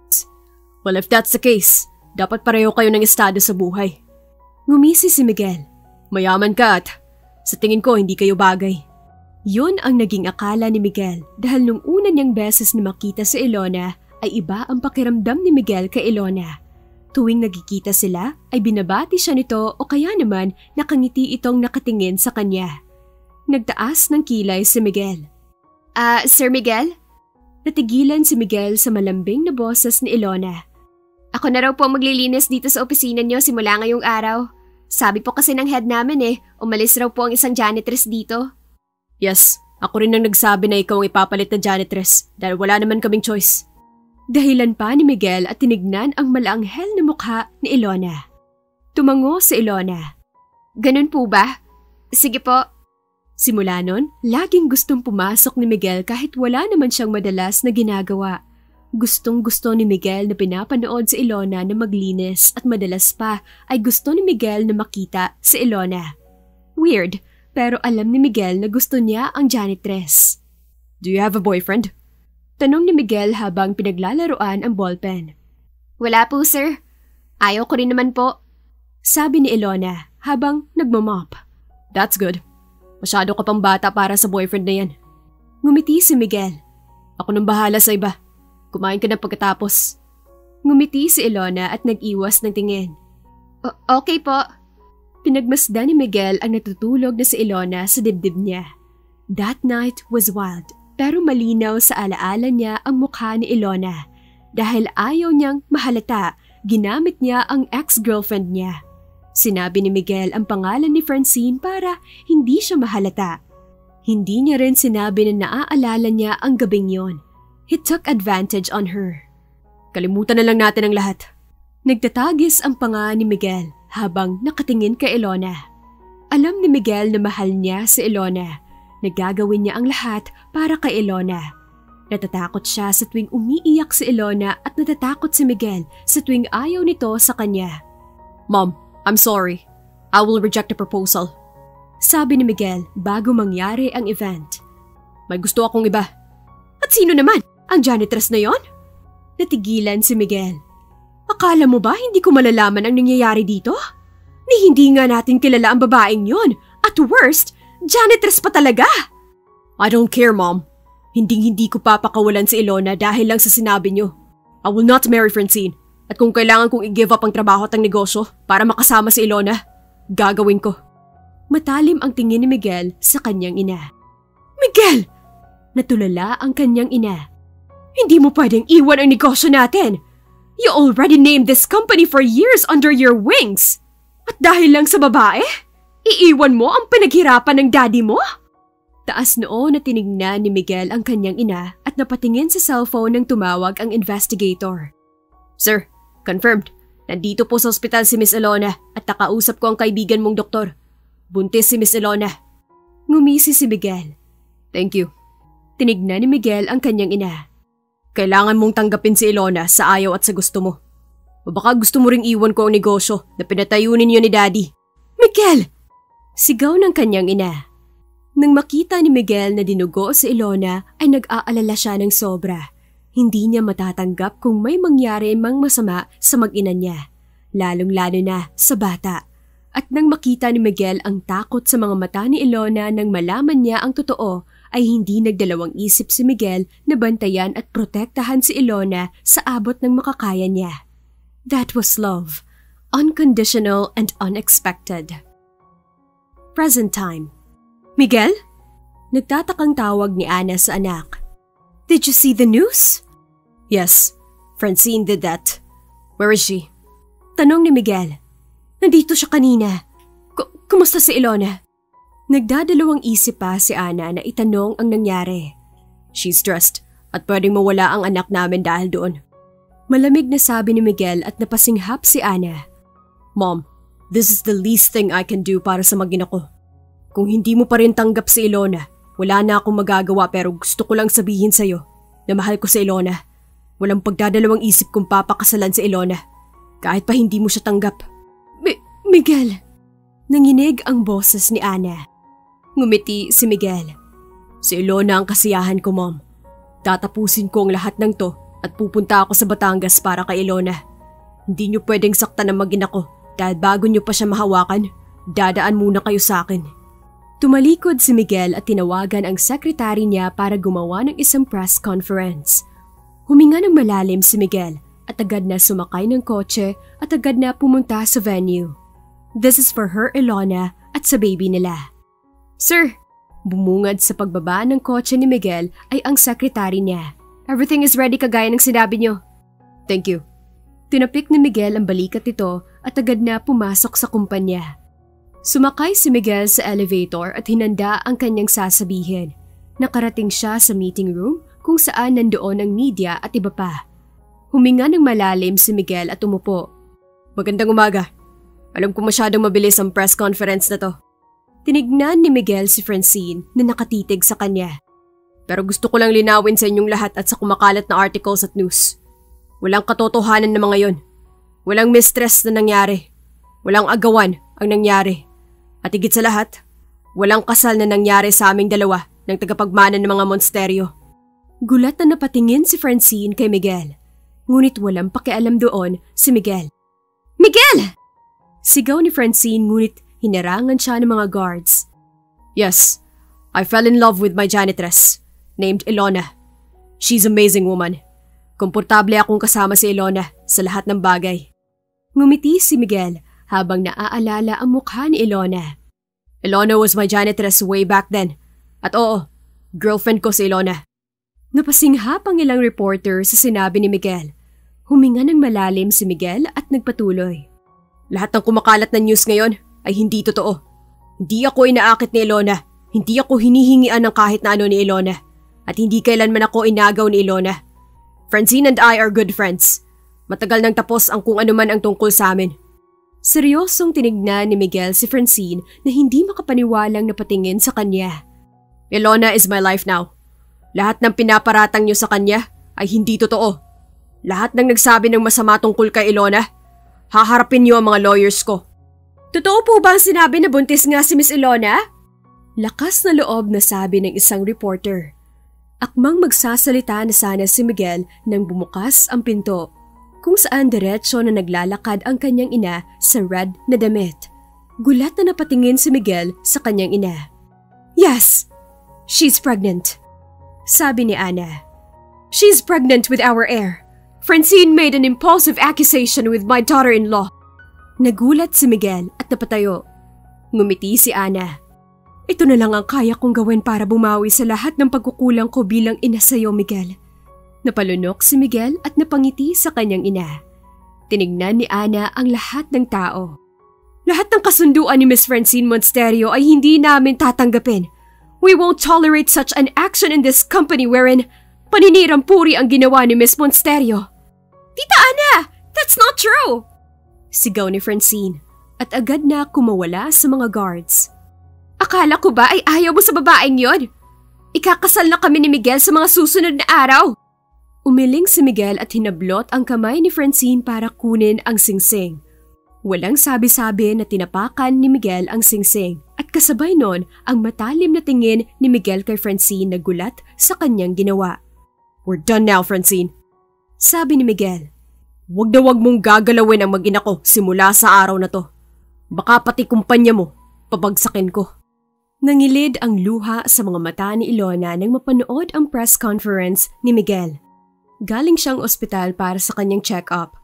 Well, if that's the case, dapat pareho kayo ng estado sa buhay. Ngumisi si Miguel. Mayaman ka at sa tingin ko hindi kayo bagay. Yun ang naging akala ni Miguel dahil nung una niyang beses na makita si Ilona ay iba ang pakiramdam ni Miguel kay Ilona. Tuwing nagkikita sila ay binabati siya nito o kaya naman nakangiti itong nakatingin sa kanya. Nagtaas ng kilay si Miguel. Ah, uh, Sir Miguel? Natigilan si Miguel sa malambing na boses ni Ilona. Ako na raw po maglilinis dito sa opisina niyo simula ngayong araw. Sabi po kasi ng head namin eh, umalis raw po ang isang janitress dito. Yes, ako rin ang nagsabi na ikaw ang ipapalit na janitress dahil wala naman kaming choice. Dahilan pa ni Miguel at tinignan ang malanghel na mukha ni Ilona. Tumango si Ilona. Ganun po ba? Sige po. Simula nun, laging gustong pumasok ni Miguel kahit wala naman siyang madalas na ginagawa. Gustong-gusto ni Miguel na pinapanood si Ilona na maglinis at madalas pa ay gusto ni Miguel na makita si Ilona. Weird, pero alam ni Miguel na gusto niya ang janitress. Do you have a boyfriend? Tanong ni Miguel habang pinaglalaroan ang ballpen. Wala po, sir. Ayaw ko rin naman po. Sabi ni Ilona habang nagmamop. That's good. Masyado ka pang bata para sa boyfriend na yan. Ngumiti si Miguel. Ako nang bahala sa iba. Kumain ka na pagkatapos. Ngumiti si Ilona at nag-iwas ng tingin. O- okay po. Pinagmasdan ni Miguel ang natutulog na si Ilona sa dibdib niya. That night was wild, pero malinaw sa alaala niya ang mukha ni Ilona. Dahil ayaw niyang mahalata, ginamit niya ang ex-girlfriend niya. Sinabi ni Miguel ang pangalan ni Francine para hindi siya mahalata. Hindi niya rin sinabi na naaalala niya ang gabing yon. He took advantage on her. Kalimutan na lang natin ang lahat. Nagtatagis ang panga ni Miguel habang nakatingin kay Ilona. Alam ni Miguel na mahal niya si Ilona. Nagagawin niya ang lahat para kay Ilona. Natatakot siya sa tuwing umiiyak si Ilona at natatakot si Miguel sa tuwing ayaw nito sa kanya. Mom, I'm sorry. I will reject the proposal. Sabi ni Miguel bago mangyari ang event. May gusto akong iba. At sino naman? Ang janitress na yon? Natigilan si Miguel. Akala mo ba hindi ko malalaman ang nangyayari dito? Ni hindi nga natin kilala ang babaeng yon. At worst, janitress pa talaga. I don't care, Mom. Hinding-hindi ko papakawalan si Ilona dahil lang sa sinabi niyo. I will not marry Francine. At kung kailangan kong i-give up ang trabaho at ang negosyo para makasama si Ilona, gagawin ko. Matalim ang tingin ni Miguel sa kanyang ina. Miguel! Natulala ang kanyang ina. Hindi mo pwedeng iwan ang negosyo natin. You already named this company for years under your wings. At dahil lang sa babae, iiwan mo ang pinaghirapan ng daddy mo? Taas noon na tinignan ni Miguel ang kanyang ina at napatingin sa cellphone nang tumawag ang investigator. Sir, confirmed. Nandito po sa ospital si Miss Ilona at nakausap ko ang kaibigan mong doktor. Buntis si Miss Ilona. Ngumisi si Miguel. Thank you. Tinignan ni Miguel ang kanyang ina. Kailangan mong tanggapin si Ilona sa ayaw at sa gusto mo. O baka gusto mo ring iwan ko ang negosyo na pinatayunin niyo ni Daddy. Miguel! Sigaw ng kanyang ina. Nang makita ni Miguel na dinugo si Ilona ay nag-aalala siya ng sobra. Hindi niya matatanggap kung may mangyari mang masama sa mag-ina niya, lalong-lalo na sa bata. At nang makita ni Miguel ang takot sa mga mata ni Ilona nang malaman niya ang totoo, ay hindi nagdalawang isip si Miguel na bantayan at protektahan si Ilona sa abot ng makakaya niya. That was love. Unconditional and unexpected. Present time. Miguel? Nagtatakang tawag ni Ana sa anak. Did you see the news? Yes, Francine did that. Where is she? Tanong ni Miguel. Nandito siya kanina. K- kumusta si Ilona? Nagdadalawang isip pa si Ana na itanong ang nangyari. She's stressed at pwedeng mawala ang anak namin dahil doon. Malamig na sabi ni Miguel at napasinghap si Ana. Mom, this is the least thing I can do para sa mag-ina ko. Kung hindi mo pa rin tanggap si Ilona, wala na akong magagawa pero gusto ko lang sabihin sa'yo na mahal ko si Ilona. Walang pagdadalawang isip kung papakasalan si Ilona. Kahit pa hindi mo siya tanggap. Mi- Miguel! Nanginig ang boses ni Ana. Ngumiti si Miguel. Si Ilona ang kasiyahan ko, Mom. Tatapusin ko ang lahat ng to at pupunta ako sa Batangas para kay Ilona. Hindi niyo pwedeng saktan ang mag-ina ko dahil bago niyo pa siya mahawakan, dadaan muna kayo sa akin. Tumalikod si Miguel at tinawagan ang sekretary niya para gumawa ng isang press conference. Huminga ng malalim si Miguel at agad na sumakay ng kotse at agad na pumunta sa venue. This is for her, Ilona, at sa baby nila. Sir! Bumungad sa pagbaba ng kotse ni Miguel ay ang sekretary niya. Everything is ready kagaya ng sinabi niyo. Thank you. Tinapik ni Miguel ang balikat nito at agad na pumasok sa kumpanya. Sumakay si Miguel sa elevator at hinanda ang kanyang sasabihin. Nakarating siya sa meeting room kung saan nandoon ang media at iba pa. Huminga ng malalim si Miguel at umupo. Magandang umaga. Alam ko masyadong mabilis ang press conference na to. Tinignan ni Miguel si Francine na nakatitig sa kanya. Pero gusto ko lang linawin sa inyong lahat at sa kumakalat na articles at news. Walang katotohanan na mga yon. Walang mistress na nangyari. Walang agawan ang nangyari. At higit sa lahat, walang kasal na nangyari sa aming dalawa ng tagapagmana ng mga monsteryo. Gulat na napatingin si Francine kay Miguel. Ngunit walang pakialam doon si Miguel. Miguel! Sigaw ni Francine ngunit hinarangan siya ng mga guards. Yes, I fell in love with my janitress, named Ilona. She's an amazing woman. Komportable akong kasama si Ilona sa lahat ng bagay. Ngumiti si Miguel habang naaalala ang mukha ni Ilona. Ilona was my janitress way back then. At oo, girlfriend ko si Ilona. Napasinghap ang ilang reporter sa sinabi ni Miguel. Huminga ng malalim si Miguel at nagpatuloy. Lahat ng kumakalat na news ngayon ay hindi totoo. Hindi ako inaakit ni Ilona. Hindi ako hinihingian ng kahit na ano ni Ilona. At hindi kailanman ako inagaw ni Ilona. Francine and I are good friends. Matagal nang tapos ang kung ano man ang tungkol sa amin. Seryosong tinignan ni Miguel si Francine na hindi makapaniwalang napatingin sa kanya. Ilona is my life now. Lahat ng pinaparatang niyo sa kanya ay hindi totoo. Lahat ng nagsabi ng masama tungkol kay Ilona, haharapin niyo ang mga lawyers ko. Totoo po ba ang sinabi na buntis nga si Miss Ilona? Lakas na loob na sabi ng isang reporter. Akmang magsasalita na sana si Miguel nang bumukas ang pinto, kung saan diretsyo na naglalakad ang kanyang ina sa red na damit. Gulat na napatingin si Miguel sa kanyang ina. Yes, she's pregnant, sabi ni Ana. She's pregnant with our heir. Francine made an impulsive accusation with my daughter-in-law. Nagulat si Miguel at napatayo. Ngumiti si Ana. Ito na lang ang kaya kong gawin para bumawi sa lahat ng pagkukulang ko bilang ina sa'yo, Miguel. Napalunok si Miguel at napangiti sa kanyang ina. Tinignan ni Ana ang lahat ng tao. Lahat ng kasunduan ni Miss Francine Monsterio ay hindi namin tatanggapin. We won't tolerate such an action in this company wherein paninirang puri ang ginawa ni Miss Monsterio. Tita Ana, that's not true! Sigaw ni Francine at agad na kumawala sa mga guards. Akala ko ba ay ayaw mo sa babaeng yon? Ikakasal na kami ni Miguel sa mga susunod na araw. Umiling si Miguel at hinablot ang kamay ni Francine para kunin ang singsing. Walang sabi-sabi na tinapakan ni Miguel ang singsing at kasabay nun ang matalim na tingin ni Miguel kay Francine na gulat sa kanyang ginawa. We're done now, Francine. Sabi ni Miguel. Wag na wag mong gagalawin ang mag-ina ko simula sa araw na to. Baka pati kumpanya mo, pabagsakin ko. Nangilid ang luha sa mga mata ni Ilona nang mapanood ang press conference ni Miguel. Galing siyang ospital para sa kanyang check-up.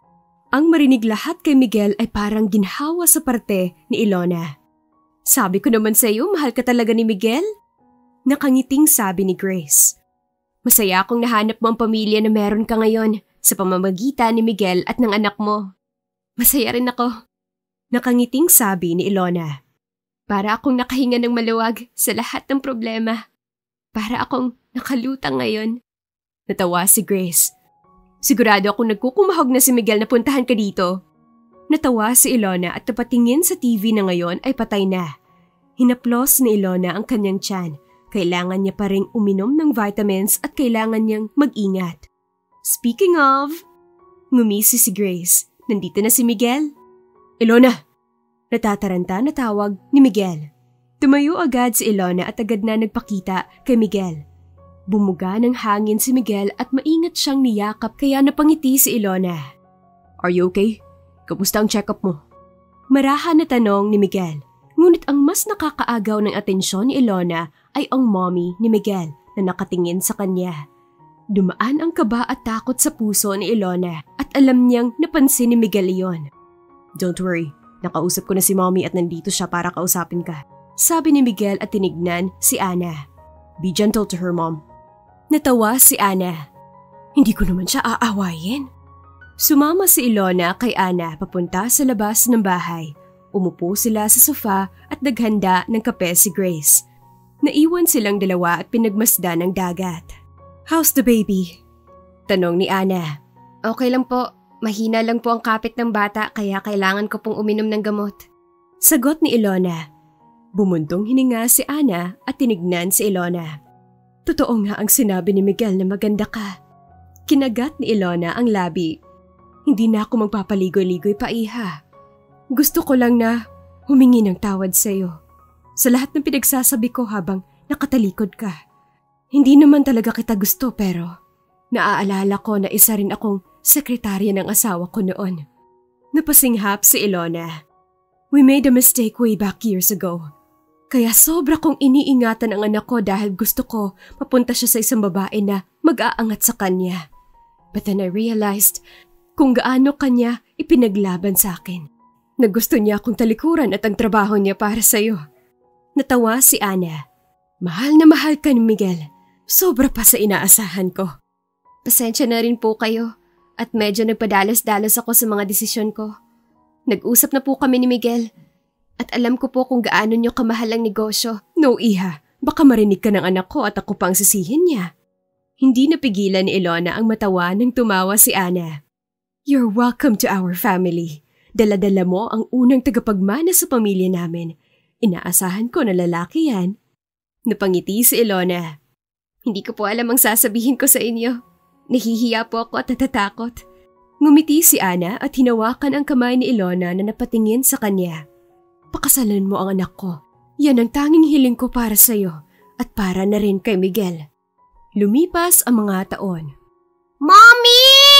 Ang marinig lahat kay Miguel ay parang ginhawa sa parte ni Ilona. Sabi ko naman sa iyo, mahal ka talaga ni Miguel? Nakangiting sabi ni Grace. Masaya akong nahanap mo ang pamilya na meron ka ngayon sa pamamagitan ni Miguel at ng anak mo. Masaya rin ako. Nakangiting sabi ni Ilona. Para akong nakahinga ng maluwag sa lahat ng problema. Para akong nakalutang ngayon. Natawa si Grace. Sigurado akong nagkukumahog na si Miguel na puntahan ka dito. Natawa si Ilona at napatingin sa T V na ngayon ay patay na. Hinaplos ni Ilona ang kanyang tiyan. Kailangan niya pa ring uminom ng vitamins at kailangan niyang mag-ingat. Speaking of, ngumisi si Grace. Nandito na si Miguel. Ilona! Natataranta na tawag ni Miguel. Tumayo agad si Ilona at agad na nagpakita kay Miguel. Bumuga ng hangin si Miguel at maingat siyang niyakap kaya napangiti si Ilona. Are you okay? Kamusta ang check-up mo? Marahan na tanong ni Miguel. Ngunit ang mas nakakaagaw ng atensyon ni Ilona ay ang mommy ni Miguel na nakatingin sa kanya. Dumaan ang kaba at takot sa puso ni Ilona at alam niyang napansin ni Miguel iyon. Don't worry, nakausap ko na si mommy at nandito siya para kausapin ka. Sabi ni Miguel at tinignan si Ana. Be gentle to her, mom. Natawa si Ana. Hindi ko naman siya aawayin. Sumama si Ilona kay Ana papunta sa labas ng bahay. Umupo sila sa sofa at naghanda ng kape si Grace. Naiwan silang dalawa at pinagmasdan ng dagat. How's the baby? Tanong ni Ana. Okay lang po. Mahina lang po ang kapit ng bata kaya kailangan ko pong uminom ng gamot. Sagot ni Ilona. Bumuntong hininga si Ana at tinignan si Ilona. Totoo nga ang sinabi ni Miguel na maganda ka. Kinagat ni Ilona ang labi. Hindi na ako magpapaligoy-ligoy pa, iha. Gusto ko lang na humingi ng tawad sa iyo. Sa lahat ng pinagsasabi ko habang nakatalikod ka. Hindi naman talaga kita gusto pero naaalala ko na isa rin akong sekretarya ng asawa ko noon. Napasinghap si Ilona. We made a mistake way back years ago. Kaya sobra kong iniingatan ang anak ko dahil gusto ko mapunta siya sa isang babae na mag-aangat sa kanya. But then I realized kung gaano kanya ipinaglaban sa akin. Na gusto niya akong talikuran at ang trabaho niya para sa'yo. Natawa si Ana. Mahal na mahal ka ni Miguel. Sobra pa sa inaasahan ko. Pasensya na rin po kayo at medyo nagpadalos-dalos ako sa mga desisyon ko. Nag-usap na po kami ni Miguel. At alam ko po kung gaano niyo kamahal ang negosyo. No, iha. Baka marinig ka ng anak ko at ako pang sisihin niya. Hindi napigilan ni Ilona ang matawa nang tumawa si Ana. You're welcome to our family. Dala-dala mo ang unang tagapagmana sa pamilya namin. Inaasahan ko na lalaki yan. Napangiti si Ilona. Hindi ko po alam ang sasabihin ko sa inyo. Nahihiya po ako at natatakot. Ngumiti si Ana at hinawakan ang kamay ni Ilona na napatingin sa kanya. Pakasalan mo ang anak ko. Yan ang tanging hiling ko para sa'yo at para na rin kay Miguel. Lumipas ang mga taon. Mommy!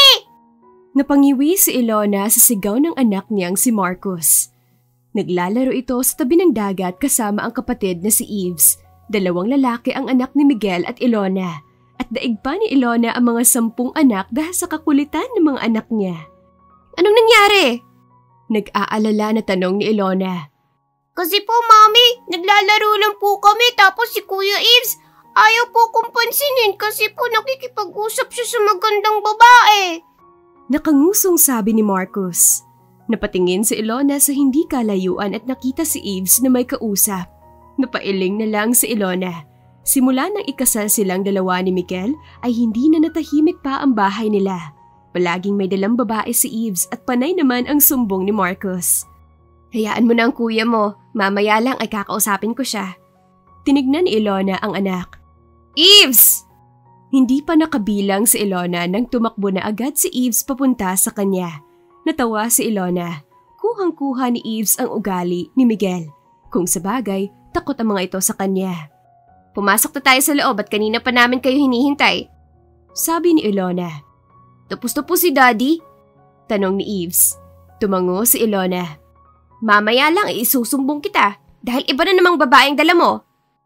Napangiwi si Ilona sa sigaw ng anak niyang si Marcus. Naglalaro ito sa tabi ng dagat kasama ang kapatid na si Eves. Dalawang lalaki ang anak ni Miguel at Ilona. At daig pa ni Ilona ang mga sampung anak dahil sa kakulitan ng mga anak niya. Anong nangyari? Nag-aalala na tanong ni Ilona. Kasi po, Mommy, naglalaro lang po kami tapos si Kuya Eves ayaw po kong pansinin kasi po nakikipag-usap siya sa magandang babae. Nakangusong sabi ni Marcus. Napatingin si Ilona sa hindi kalayuan at nakita si Eves na may kausap. Napailing na lang si Ilona. Simula nang ikasal silang dalawa ni Miguel ay hindi na natahimik pa ang bahay nila. Palaging may dalang babae si Eves at panay naman ang sumbong ni Marcus. Hayaan mo na ang kuya mo, mamaya lang ay kakausapin ko siya. Tinignan ni Ilona ang anak. Eves! Hindi pa nakabilang si Ilona nang tumakbo na agad si Eves papunta sa kanya. Natawa si Ilona. Kuhang-kuha ni Eves ang ugali ni Miguel. Kung sabagay, takot ang mga ito sa kanya. Pumasok na tayo sa loob at kanina pa namin kayo hinihintay. Sabi ni Ilona. Tapos na po si Daddy? Tanong ni Eves. Tumango si Ilona. Mamaya lang isusumbong kita dahil iba na namang babaeng dala mo.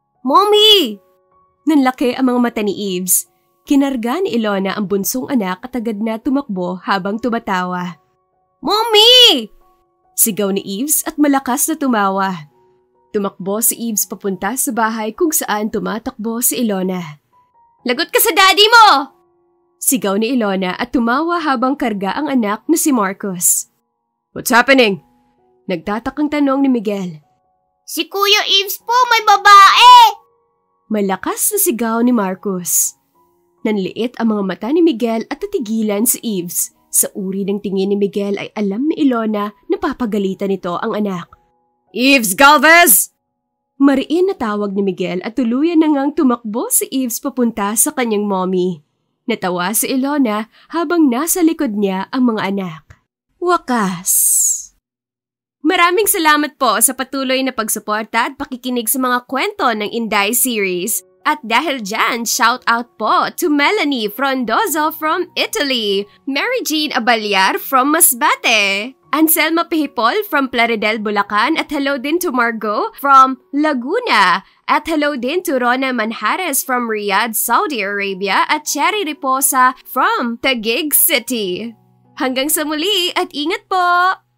Mommy! Nanlaki ang mga mata ni Eves. Kinarga ni Ilona ang bunsong anak at agad na tumakbo habang tumatawa. Mommy! Sigaw ni Eves at malakas na tumawa. Tumakbo si Eves papunta sa bahay kung saan tumatakbo si Ilona. Lagot ka sa daddy mo! Sigaw ni Ilona at tumawa habang karga ang anak na si Marcus. What's happening? Nagtatakang tanong ni Miguel. Si Kuya Eves po may babae! Malakas na sigaw ni Marcus. Nanliit ang mga mata ni Miguel at tatigilan si Eves. Sa uri ng tingin ni Miguel ay alam ni Ilona na papagalitan nito ang anak. Eves Galvez! Mariin na tawag ni Miguel at tuluyan na ngang tumakbo si Eves papunta sa kanyang mommy. Natawa si Ilona habang nasa likod niya ang mga anak. Wakas! Maraming salamat po sa patuloy na pagsuporta at pakikinig sa mga kwento ng Inday series. At dahil dyan, shout out po to Melanie Frondozo from Italy, Mary Jean Abalyar from Masbate, Anselma Pihipol from Plaridel, Bulacan, at hello din to Margot from Laguna, at hello din to Rona Manjares from Riyadh, Saudi Arabia, at Cherry Riposa from Taguig City. Hanggang sa muli at ingat po!